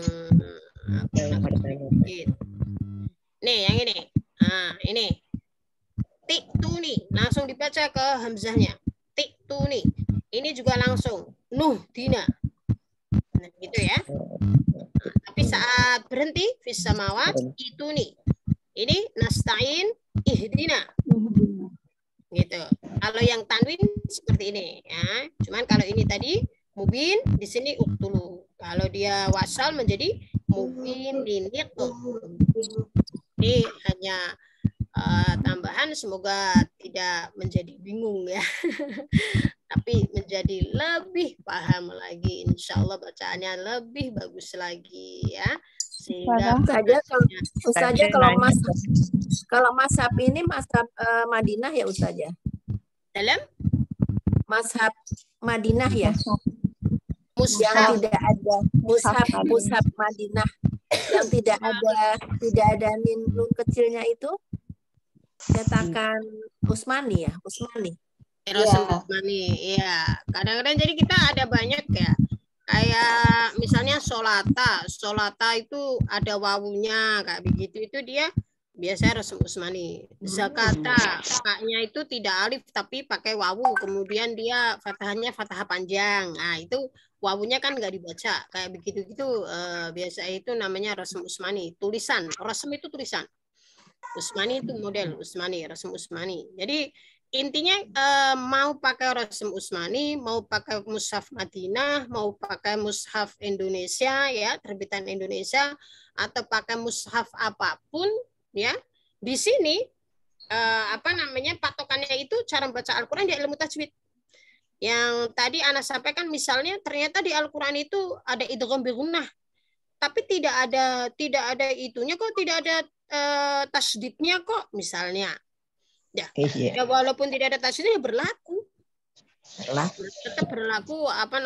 nih yang ini. Nah, ini. Tik tuni langsung dibaca ke hamzahnya. Tik tuni. Ini juga langsung nuh dina. Nah, gitu ya. Nah, tapi saat berhenti fis samawat itu nih. Ini nasta'in ihdina. Gitu. Kalau yang tanwin seperti ini ya. Cuman kalau ini tadi mubin, di sini uktulu. Kalau dia wasal menjadi mubin liniq. Ini hanya tambahan, semoga tidak menjadi bingung ya. Tapi menjadi lebih paham lagi. Insya Allah bacaannya lebih bagus lagi ya. Sehingga Ustazah kalau mazhab ini mazhab Madinah ya Ustazah? Dalam? Mazhab Madinah ya? Mushaf. Yang tidak ada mushaf Madinah yang tidak ada nun kecilnya itu cetakan Utsmani ya, Utsmani. Utsmani, iya. Kadang-kadang jadi kita ada banyak ya. Kayak misalnya solata itu ada wawunya kayak begitu, itu dia biasanya Rasul Utsmani. Zakata, kaknya itu tidak alif tapi pakai wawu, kemudian dia fathahnya fathah panjang. Nah, itu wawunya kan nggak dibaca kayak begitu-gitu. Biasa itu namanya Rasul Utsmani, tulisan. Rasul itu tulisan. Utsmani itu model Utsmani, Rasul Utsmani. Jadi intinya mau pakai Rasul Utsmani, mau pakai mushaf Madinah, mau pakai mushaf Indonesia ya, terbitan Indonesia, atau pakai mushaf apapun ya. Di sini patokannya itu cara membaca Al-Qur'an di ilmu tajwid. Yang tadi Ana sampaikan misalnya ternyata di Al-Qur'an itu ada idgham bi gunnah. Tapi tidak ada itunya kok, tidak ada tasdidnya kok misalnya. Ya, ya walaupun tidak ada tasdidnya berlaku. Tetap berlaku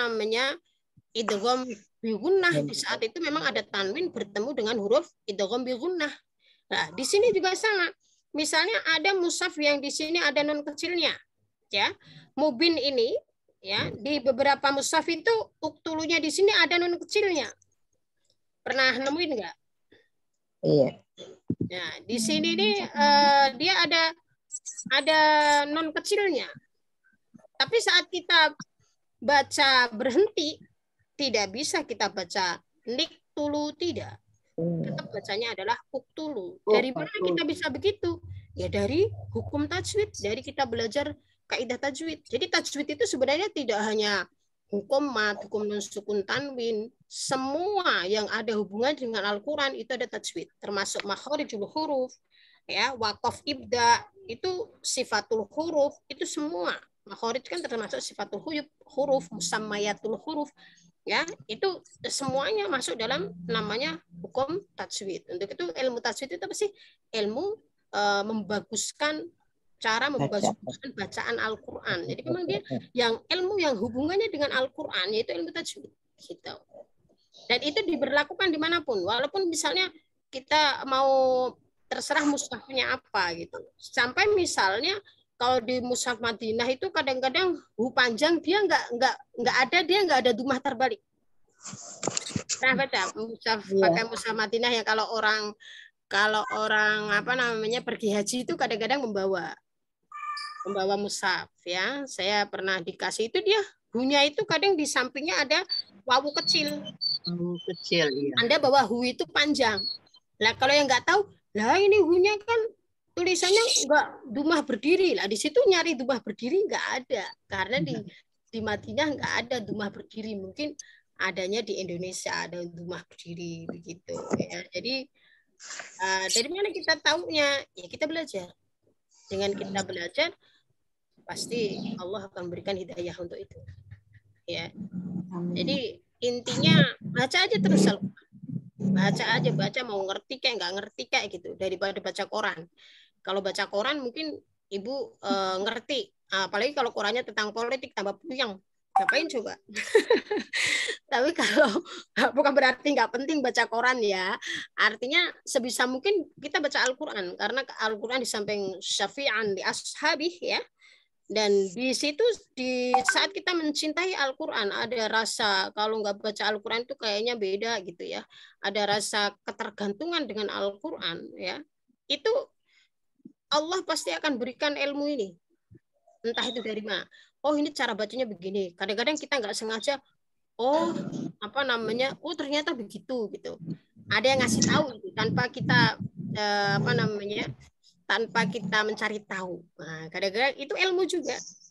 idgham bi gunnah. Di saat itu memang ada tanwin bertemu dengan huruf idgham bi gunnah. Nah, di sini juga sama. Misalnya ada mushaf yang di sini ada nun kecilnya. Ya. Mubin ini ya, di beberapa mushaf itu uktulunya di sini ada nun kecilnya. Pernah nemuin nggak? Iya. Nah, di sini nih dia ada non kecilnya. Tapi saat kita baca berhenti, tidak bisa kita baca niktulu, tidak. Tetap bacanya adalah uktulu. Dari mana kita bisa begitu? Ya dari hukum tajwid, dari kita belajar kaidah tajwid. Jadi tajwid itu sebenarnya tidak hanya hukum mat, hukum nun sukun tanwin, semua yang ada hubungan dengan Al-Qur'an itu ada tajwid, termasuk makharijul huruf, ya, waqaf ibda, itu sifatul huruf, itu semua. Makharij kan termasuk sifatul huruf, musammayatul huruf, ya, itu semuanya masuk dalam namanya hukum tajwid. Untuk itu ilmu tajwid itu apa sih? Ilmu membaguskan cara membaguskan bacaan Al-Qur'an. Jadi memang dia yang ilmu yang hubungannya dengan Al-Qur'an yaitu ilmu tajwid gitu. Dan itu diberlakukan dimanapun. Walaupun misalnya kita mau terserah mushafnya apa gitu. Sampai misalnya kalau di mushaf Madinah itu kadang-kadang hu panjang dia nggak ada dumah terbalik. Nah, baca mushaf pakai mushaf Madinah ya, kalau orang pergi haji itu kadang-kadang membawa mushaf ya. Saya pernah dikasih itu, dia hunya itu kadang di sampingnya ada wawu kecil. Wawu kecil, iya. Anda bawa hu itu panjang. Nah, kalau yang nggak tahu, lah ini hunya kan tulisannya nggak dumah berdiri. Lah di situ nyari dumah berdiri nggak ada. Karena di Madinah nggak ada dumah berdiri. Mungkin adanya di Indonesia ada dumah berdiri begitu ya. Jadi dari mana kita taunya? Ya kita belajar. Dengan kita belajar pasti Allah akan berikan hidayah untuk itu. Ya. Jadi intinya baca aja terus Al-Qur'an. Baca mau ngerti kayak nggak ngerti kayak gitu, daripada baca koran. Kalau baca koran mungkin Ibu ngerti. Apalagi kalau korannya tentang politik tambah puyeng. Ngapain coba? Tapi kalau bukan berarti nggak penting baca koran ya. Artinya sebisa mungkin kita baca Al-Quran. Karena Al-Quran di samping syafi'an li ashabih ya. Dan di situ di saat kita mencintai Al-Quran ada rasa kalau nggak baca Al-Quran itu kayaknya beda gitu ya. Ada rasa ketergantungan dengan Al-Quran ya. Itu Allah pasti akan berikan ilmu ini. Entah itu dari mana. Oh ini cara bacanya begini. Kadang-kadang kita nggak sengaja. Oh apa namanya? Oh ternyata begitu gitu. Ada yang ngasih tahu gitu, tanpa kita apa namanya? Tanpa kita mencari tahu. Nah, kadang-kadang itu ilmu juga.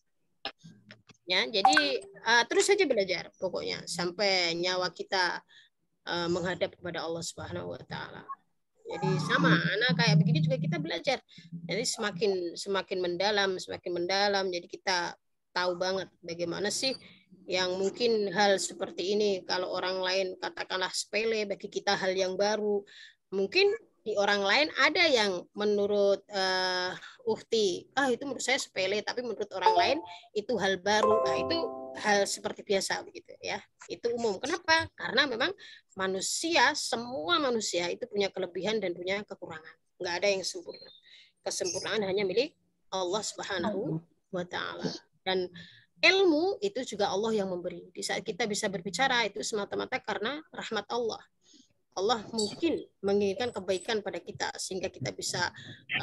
Ya, jadi terus saja belajar pokoknya sampai nyawa kita menghadap kepada Allah Subhanahu wa taala. Jadi sama, anak kayak begini juga kita belajar. Jadi semakin mendalam jadi kita tahu banget bagaimana sih yang mungkin hal seperti ini kalau orang lain katakanlah sepele, bagi kita hal yang baru. Mungkin di orang lain ada yang menurut Ukti, itu menurut saya sepele, tapi menurut orang lain itu hal baru. Nah, itu hal seperti biasa begitu ya. Itu umum. Kenapa? Karena memang manusia, semua manusia itu punya kelebihan dan punya kekurangan. Nggak ada yang sempurna. Kesempurnaan hanya milik Allah Subhanahu wa taala. Dan ilmu itu juga Allah yang memberi. Di saat kita bisa berbicara itu semata-mata karena rahmat Allah. Allah mungkin menginginkan kebaikan pada kita sehingga kita bisa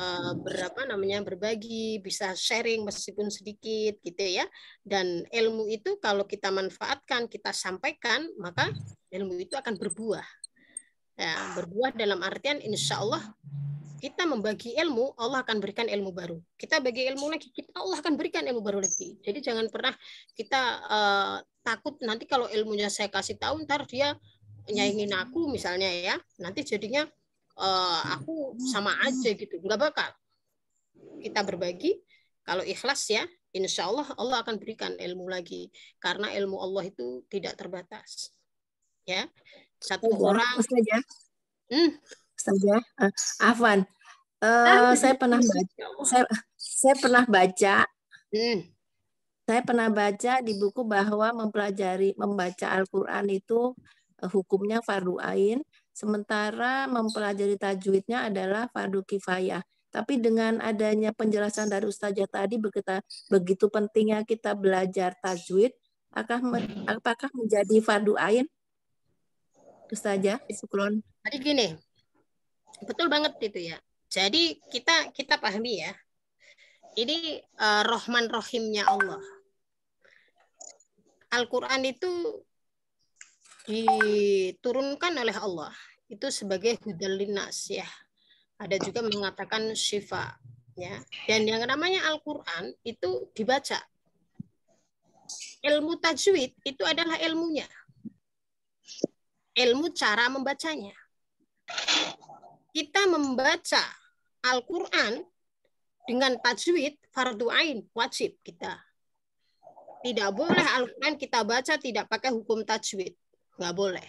berbagi, bisa sharing meskipun sedikit gitu ya. Dan ilmu itu kalau kita manfaatkan, kita sampaikan, maka ilmu itu akan berbuah. Ya, berbuah dalam artian insya Allah kita membagi ilmu, Allah akan berikan ilmu baru. Kita bagi ilmu lagi, Allah akan berikan ilmu baru lagi. Jadi jangan pernah kita takut nanti kalau ilmunya saya kasih tahu ntar dia nyaingin aku misalnya ya, nanti jadinya aku sama aja gitu, nggak bakal. Kita berbagi, kalau ikhlas ya, insya Allah Allah akan berikan ilmu lagi, karena ilmu Allah itu tidak terbatas. Ya, satu orang. Ustazah, Afwan, saya pernah baca. Saya pernah baca di buku bahwa membaca Al-Quran itu hukumnya fardu ain, sementara mempelajari tajwidnya adalah fardu kifayah. Tapi dengan adanya penjelasan dari Ustazah tadi begitu pentingnya kita belajar tajwid, apakah menjadi fardu ain? Ustazah, syukron. Jadi gini, betul banget itu ya. Jadi kita pahami ya, ini Rahman Rahimnya Allah. Al-Quran itu diturunkan oleh Allah itu sebagai hudal linnas ya. Ada juga mengatakan syifa ya. Dan yang namanya Al-Qur'an itu dibaca. Ilmu tajwid itu adalah ilmunya. Ilmu cara membacanya. Kita membaca Al-Qur'an dengan tajwid fardu ain, wajib kita. Tidak boleh Al-Qur'an kita baca tidak pakai hukum tajwid. Nggak boleh.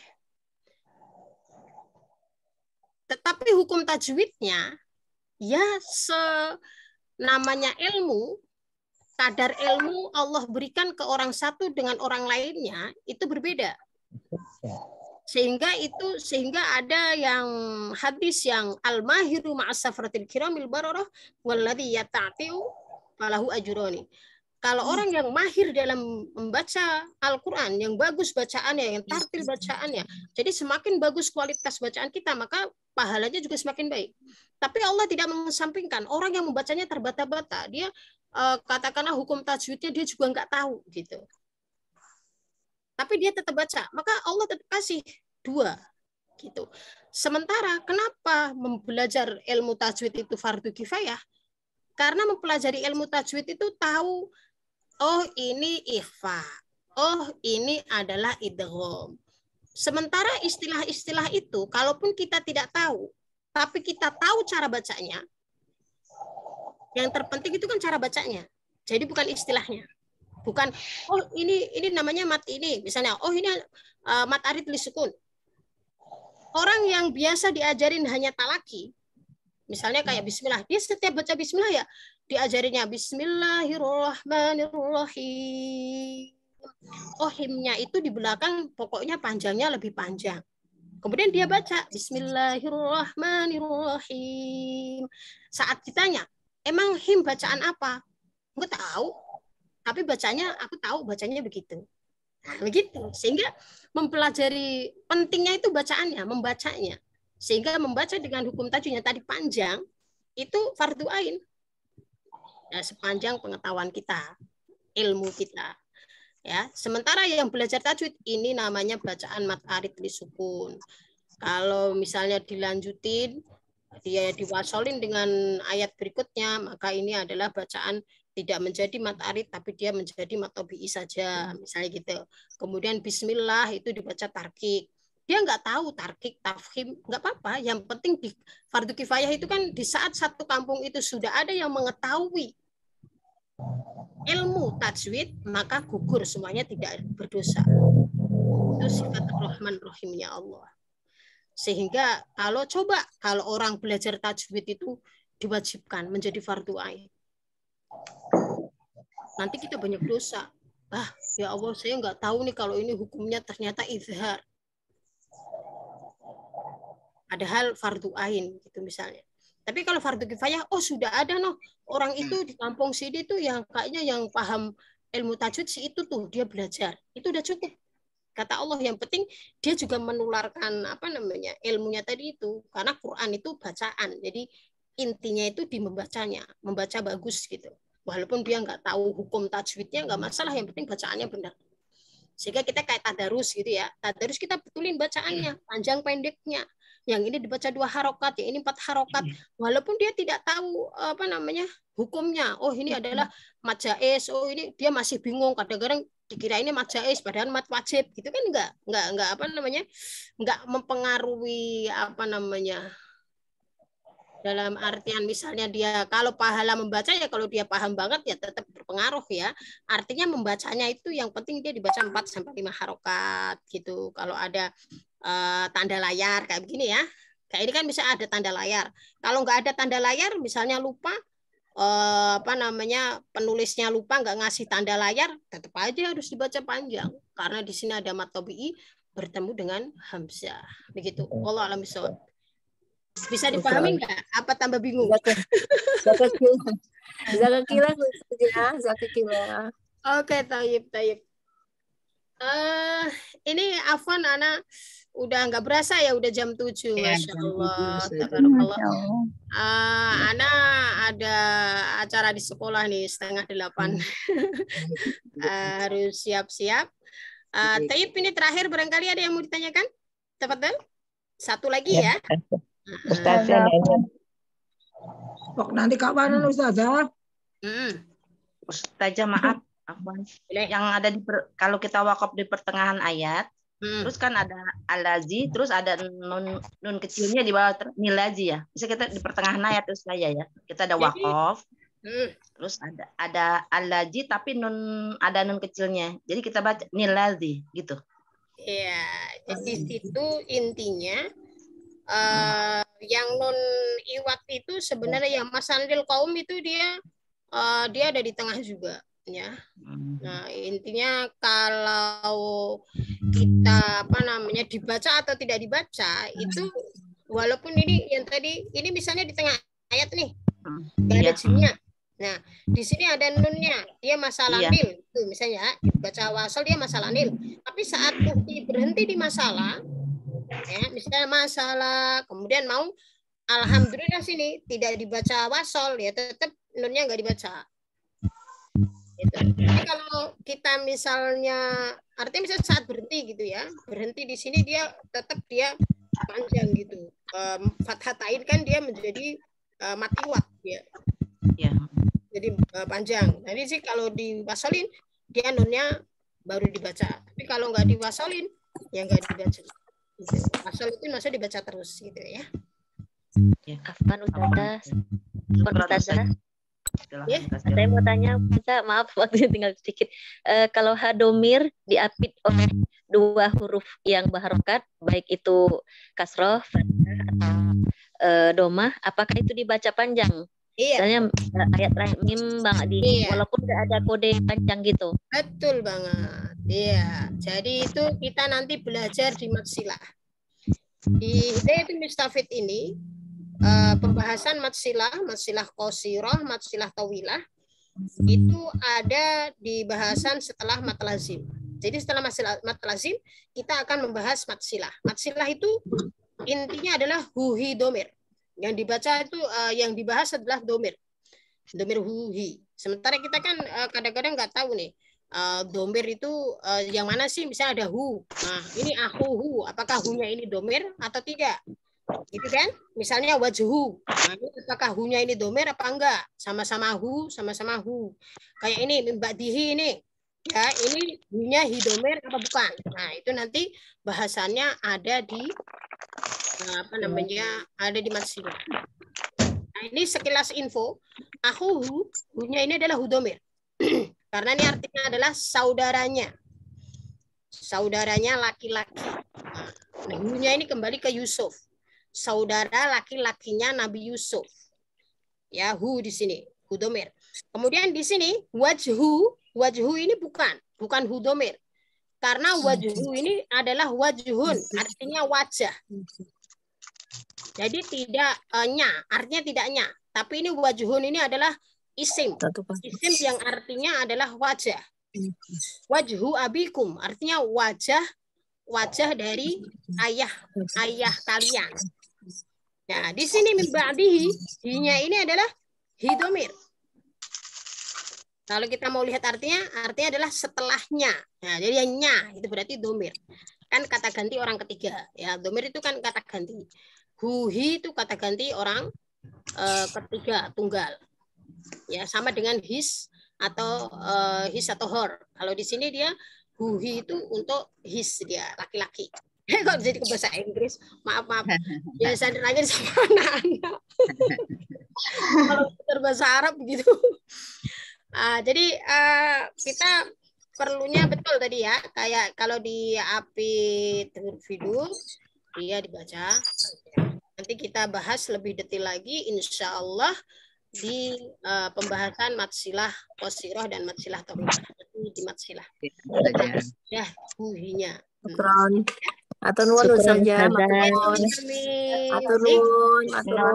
Tetapi hukum tajwidnya ya namanya ilmu, kadar ilmu Allah berikan ke orang satu dengan orang lainnya itu berbeda. Sehingga ada yang hadis yang al-mahiru ma'as-safratil kiramil bararah walladzi yata'tiu falahu ajroni. Kalau orang yang mahir dalam membaca Al-Quran, yang bagus bacaannya, yang tartil bacaannya, jadi semakin bagus kualitas bacaan kita, maka pahalanya juga semakin baik. Tapi Allah tidak mengesampingkan orang yang membacanya terbata-bata, dia katakanlah hukum tajwidnya dia juga nggak tahu gitu. Tapi dia tetap baca, maka Allah tetap kasih 2 gitu. Sementara kenapa belajar ilmu tajwid itu fardu kifayah? Karena mempelajari ilmu tajwid itu tahu, oh ini ikhfa, oh ini adalah idgham. Sementara istilah-istilah itu, kalaupun kita tidak tahu, tapi kita tahu cara bacanya, yang terpenting itu kan cara bacanya. Jadi bukan istilahnya. Bukan, oh ini namanya mat ini, misalnya, oh ini mat arid li sukun. Orang yang biasa diajarin hanya talaki, Misalnya kayak bismillah, dia setiap baca bismillah ya diajarinya bismillahirrahmanirrahim. Oh, himnya itu di belakang pokoknya panjangnya lebih panjang. Kemudian dia baca bismillahirrahmanirrahim. Saat ditanya, emang him bacaan apa? Enggak tahu. Tapi bacanya, aku tahu bacanya begitu. Nah, begitu. Sehingga mempelajari pentingnya itu bacaannya, membacanya. Sehingga membaca dengan hukum tajwidnya tadi panjang, itu fardu ain. Ya, sepanjang pengetahuan kita, ilmu kita. Ya, sementara yang belajar tajwid ini namanya bacaan mad arid li sukun. Kalau misalnya dilanjutin, dia diwasolin dengan ayat berikutnya, maka ini adalah bacaan tidak menjadi mad arid tapi dia menjadi mad tabi'i saja, misalnya gitu. Kemudian bismillah itu dibaca tarkik. Dia nggak tahu tarkik, tafkhim, nggak apa-apa. Yang penting di fardu kifayah itu kan di saat satu kampung itu sudah ada yang mengetahui ilmu tajwid, maka gugur semuanya, tidak berdosa. Itu sifat Rahman Rahimnya Allah. Sehingga kalau orang belajar tajwid itu diwajibkan menjadi fardu ain. Nanti kita banyak dosa. Ya Allah, saya nggak tahu nih kalau ini hukumnya ternyata izhar. Padahal fardu ain gitu misalnya. Tapi kalau fardu kifayah, sudah ada orang itu di kampung sini tuh yang kayaknya yang paham ilmu tajwid sih itu tuh dia belajar. Itu udah cukup. Kata Allah, yang penting dia juga menularkan ilmunya tadi itu, karena Quran itu bacaan. Jadi intinya itu di membacanya, membaca bagus gitu. Walaupun dia nggak tahu hukum tajwidnya nggak masalah, yang penting bacaannya benar. Sehingga kita kayak tadarus gitu ya. Tadarus kita betulin bacaannya, panjang pendeknya. Yang ini dibaca 2 harokat, yang ini 4 harokat. Walaupun dia tidak tahu hukumnya. Oh, ini adalah mad jaiz. Oh, ini dia masih bingung. Kadang-kadang dikira ini mad jaiz padahal mad wajib. Gitu kan enggak mempengaruhi dalam artian misalnya dia kalau pahala membaca ya, kalau dia paham banget ya tetap berpengaruh ya. Artinya membacanya itu yang penting dia dibaca 4 sampai 5 harokat gitu. Kalau ada tanda layar kayak begini ya. Kayak ini kan bisa ada tanda layar. Kalau nggak ada tanda layar, misalnya lupa penulisnya lupa nggak ngasih tanda layar, tetap aja harus dibaca panjang karena di sini ada mad tabi'i bertemu dengan hamzah. Begitu. Wallahu a'lam bishawab. Bisa dipahami nggak? Apa tambah bingung? Zakakila. Oke, tayyib. Ini Afwan, anak udah nggak berasa ya, udah jam 7. Masya Allah, tabarakallah. Anak ada acara di sekolah nih 7:30. Harus siap-siap. Tayyib, ini terakhir barangkali ada yang mau ditanyakan? Tafadhal. Satu lagi ya. Ustazah. Nanti kapan Ustazah? Ustazah, maaf. Yang ada kalau kita wakaf di pertengahan ayat, terus kan ada alazi, terus ada nun kecilnya di bawah nilazi ya. Bisa kita di pertengahan ayat terus saya ya. Kita ada wakaf, terus ada alazi tapi ada nun kecilnya. Jadi kita baca nilazi gitu. Iya, jadi situ intinya yang nun iwat itu sebenarnya yang masanil kaum itu dia ada di tengah juga ya. Nah, intinya kalau kita dibaca atau tidak dibaca itu, walaupun ini yang tadi ini misalnya di tengah ayat nih nggak ada jinnya. Nah, di sini ada nunnya, dia masalah nil tuh misalnya dibaca wasal dia masalah nil. Tapi saat berhenti di masalah ya, misalnya masalah, kemudian mau alhamdulillah sini tidak dibaca wasol ya, tetap nunnya nggak dibaca gitu. Jadi kalau kita misalnya artinya misalnya saat berhenti gitu ya, berhenti di sini dia tetap dia panjang gitu. Fathatain kan dia menjadi matiwat ya. Jadi panjang. Jadi sih kalau diwasolin dia nunnya baru dibaca. Tapi kalau nggak diwasolin ya nggak dibaca. Asal itu masih dibaca terus gitu ya. Afwan Ustazah. Saya mau tanya, bisa maaf waktunya tinggal sedikit. Kalau hadomir diapit oleh 2 huruf yang berharokat, baik itu kasroh, fathah, atau domah, apakah itu dibaca panjang? Iya. Misalnya ayat terakhir mim Bang Adi, walaupun tidak ada kode panjang gitu. Betul banget. Iya. Jadi itu kita nanti belajar di Matsilah. Di Hidayatul Mustafid ini pembahasan Matsilah qasirah, Matsilah tawilah itu ada di bahasan setelah matlazim. Jadi setelah matlazim kita akan membahas Matsilah. Matsilah itu intinya adalah huhi domir. Yang dibaca itu yang dibahas adalah domir huhi. Sementara kita kan kadang-kadang nggak tahu nih domir itu yang mana sih. Misalnya ada hu, nah ini ahuhu, apakah hunya ini domir atau tidak, gitu kan? Misalnya wajhu, nah, apakah hunya ini domir apa enggak? Sama-sama hu. Kayak ini mimba'dihi ini, ya ini hunya hidomir apa bukan? Nah itu nanti bahasannya ada di ada di Matsilah. Nah, ini sekilas info. Ahuhu, hunya ini adalah hudomir. Karena ini artinya adalah saudaranya. Saudaranya laki-laki. Nah, hunya ini kembali ke Yusuf. Saudara laki-lakinya Nabi Yusuf. Ya, hu di sini, hudomir. Kemudian di sini wajhu ini bukan hudomir. Karena wajhu ini adalah wajhun, artinya wajah. Jadi tidak artinya tidaknya. Tapi ini wajhun ini adalah isim. Isim yang artinya adalah wajah. Wajhu abikum artinya wajah dari ayah kalian. Nah, di sini min ba'dihi, hinya ini adalah hidomir. Kalau kita mau lihat artinya adalah setelahnya. Nah, jadi yang nya itu berarti domir. Kan kata ganti orang ketiga. Ya, domir itu kan kata ganti. Huhi itu kata ganti orang ketiga tunggal. Ya, sama dengan his atau hor. Kalau di sini dia huhi itu untuk his, dia laki-laki. Kok jadi ke bahasa Inggris? Maaf. Biasa nanya sama anak-anak. Kalau berbahasa Arab begitu. Jadi kita perlunya betul tadi ya, kayak kalau di API video dia dibaca. Nanti kita bahas lebih detail lagi insya Allah di pembahasan Matsilah qasirah dan Matsilah tawilah di Matsilah. Ya, huhinya. Atau nuwun saja, atau nuwun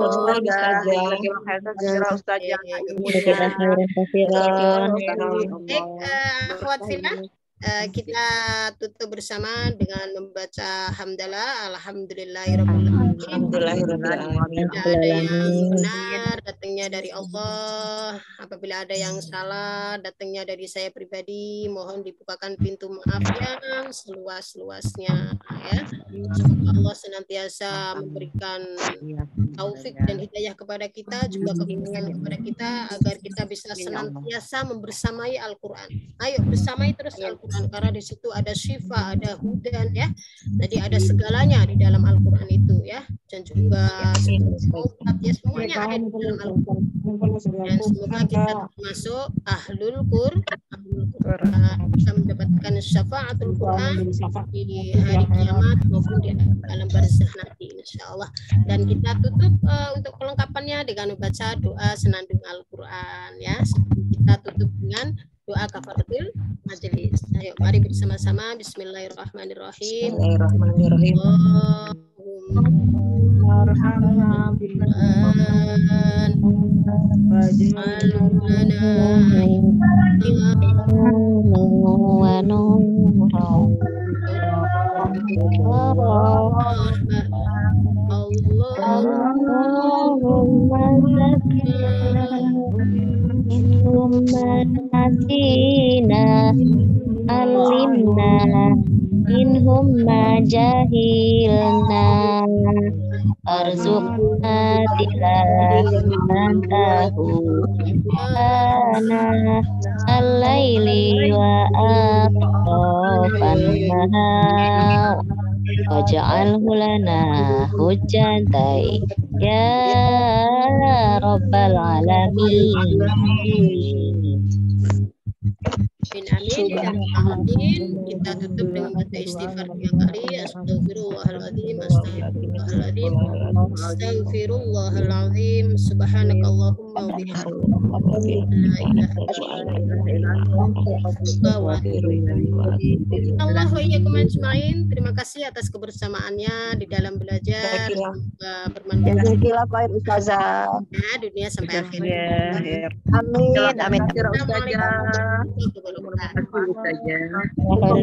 kita tutup bersama dengan membaca hamdalah, alhamdulillahirabbil alamin. Tidak ada yang benar datangnya dari Allah. Apabila ada yang salah datangnya dari saya pribadi, mohon dibukakan pintu maaf yang seluas-luasnya ya. Semoga Allah senantiasa memberikan taufik dan hidayah kepada kita, juga kebaikan kepada kita, agar kita bisa senantiasa membersamai Al-Quran. Ayo bersamai terus Al-Quran, karena di situ ada syifa, ada hudan ya. Jadi ada segalanya di dalam Al-Quran itu ya, dan juga obat ya, semuanya ada di dalam Al-Quran. Dan semoga kita termasuk ahlul Quran, bisa mendapatkan syafaatul Quran di hari kiamat maupun di alam barzakh nanti insyaallah. Dan kita tutup untuk kelengkapannya dengan membaca doa senandung Al-Quran ya. Kita tutup dengan doa kafaratul majelis. Ayo mari bersama-sama. Bismillahirrahmanirrahim. Bismillahirrahmanirrahim. Allahumma alimna inhum ma jahilna arzuqna tilawatan tahu ana al-laili wa aqrafan nahar waj'alhu lana hujjatai ya rabbal alamin. Amin. Kita tutup dengan baca istighfar 3 kali. Astagfirullahaladzim, astagfirullahaladzim. Astaghfirullahaladzim. Subhanakallahumma wa bihamdika. Allah wa iyyakum ajmain. Terima kasih atas kebersamaannya di dalam belajar. Semoga bermanfaat. Jazakallah khair Ustazah. Ya, dunia sampai akhir. Amin. Amin. Assalamualaikum warahmatullahi wabarakatuh. Ustazah.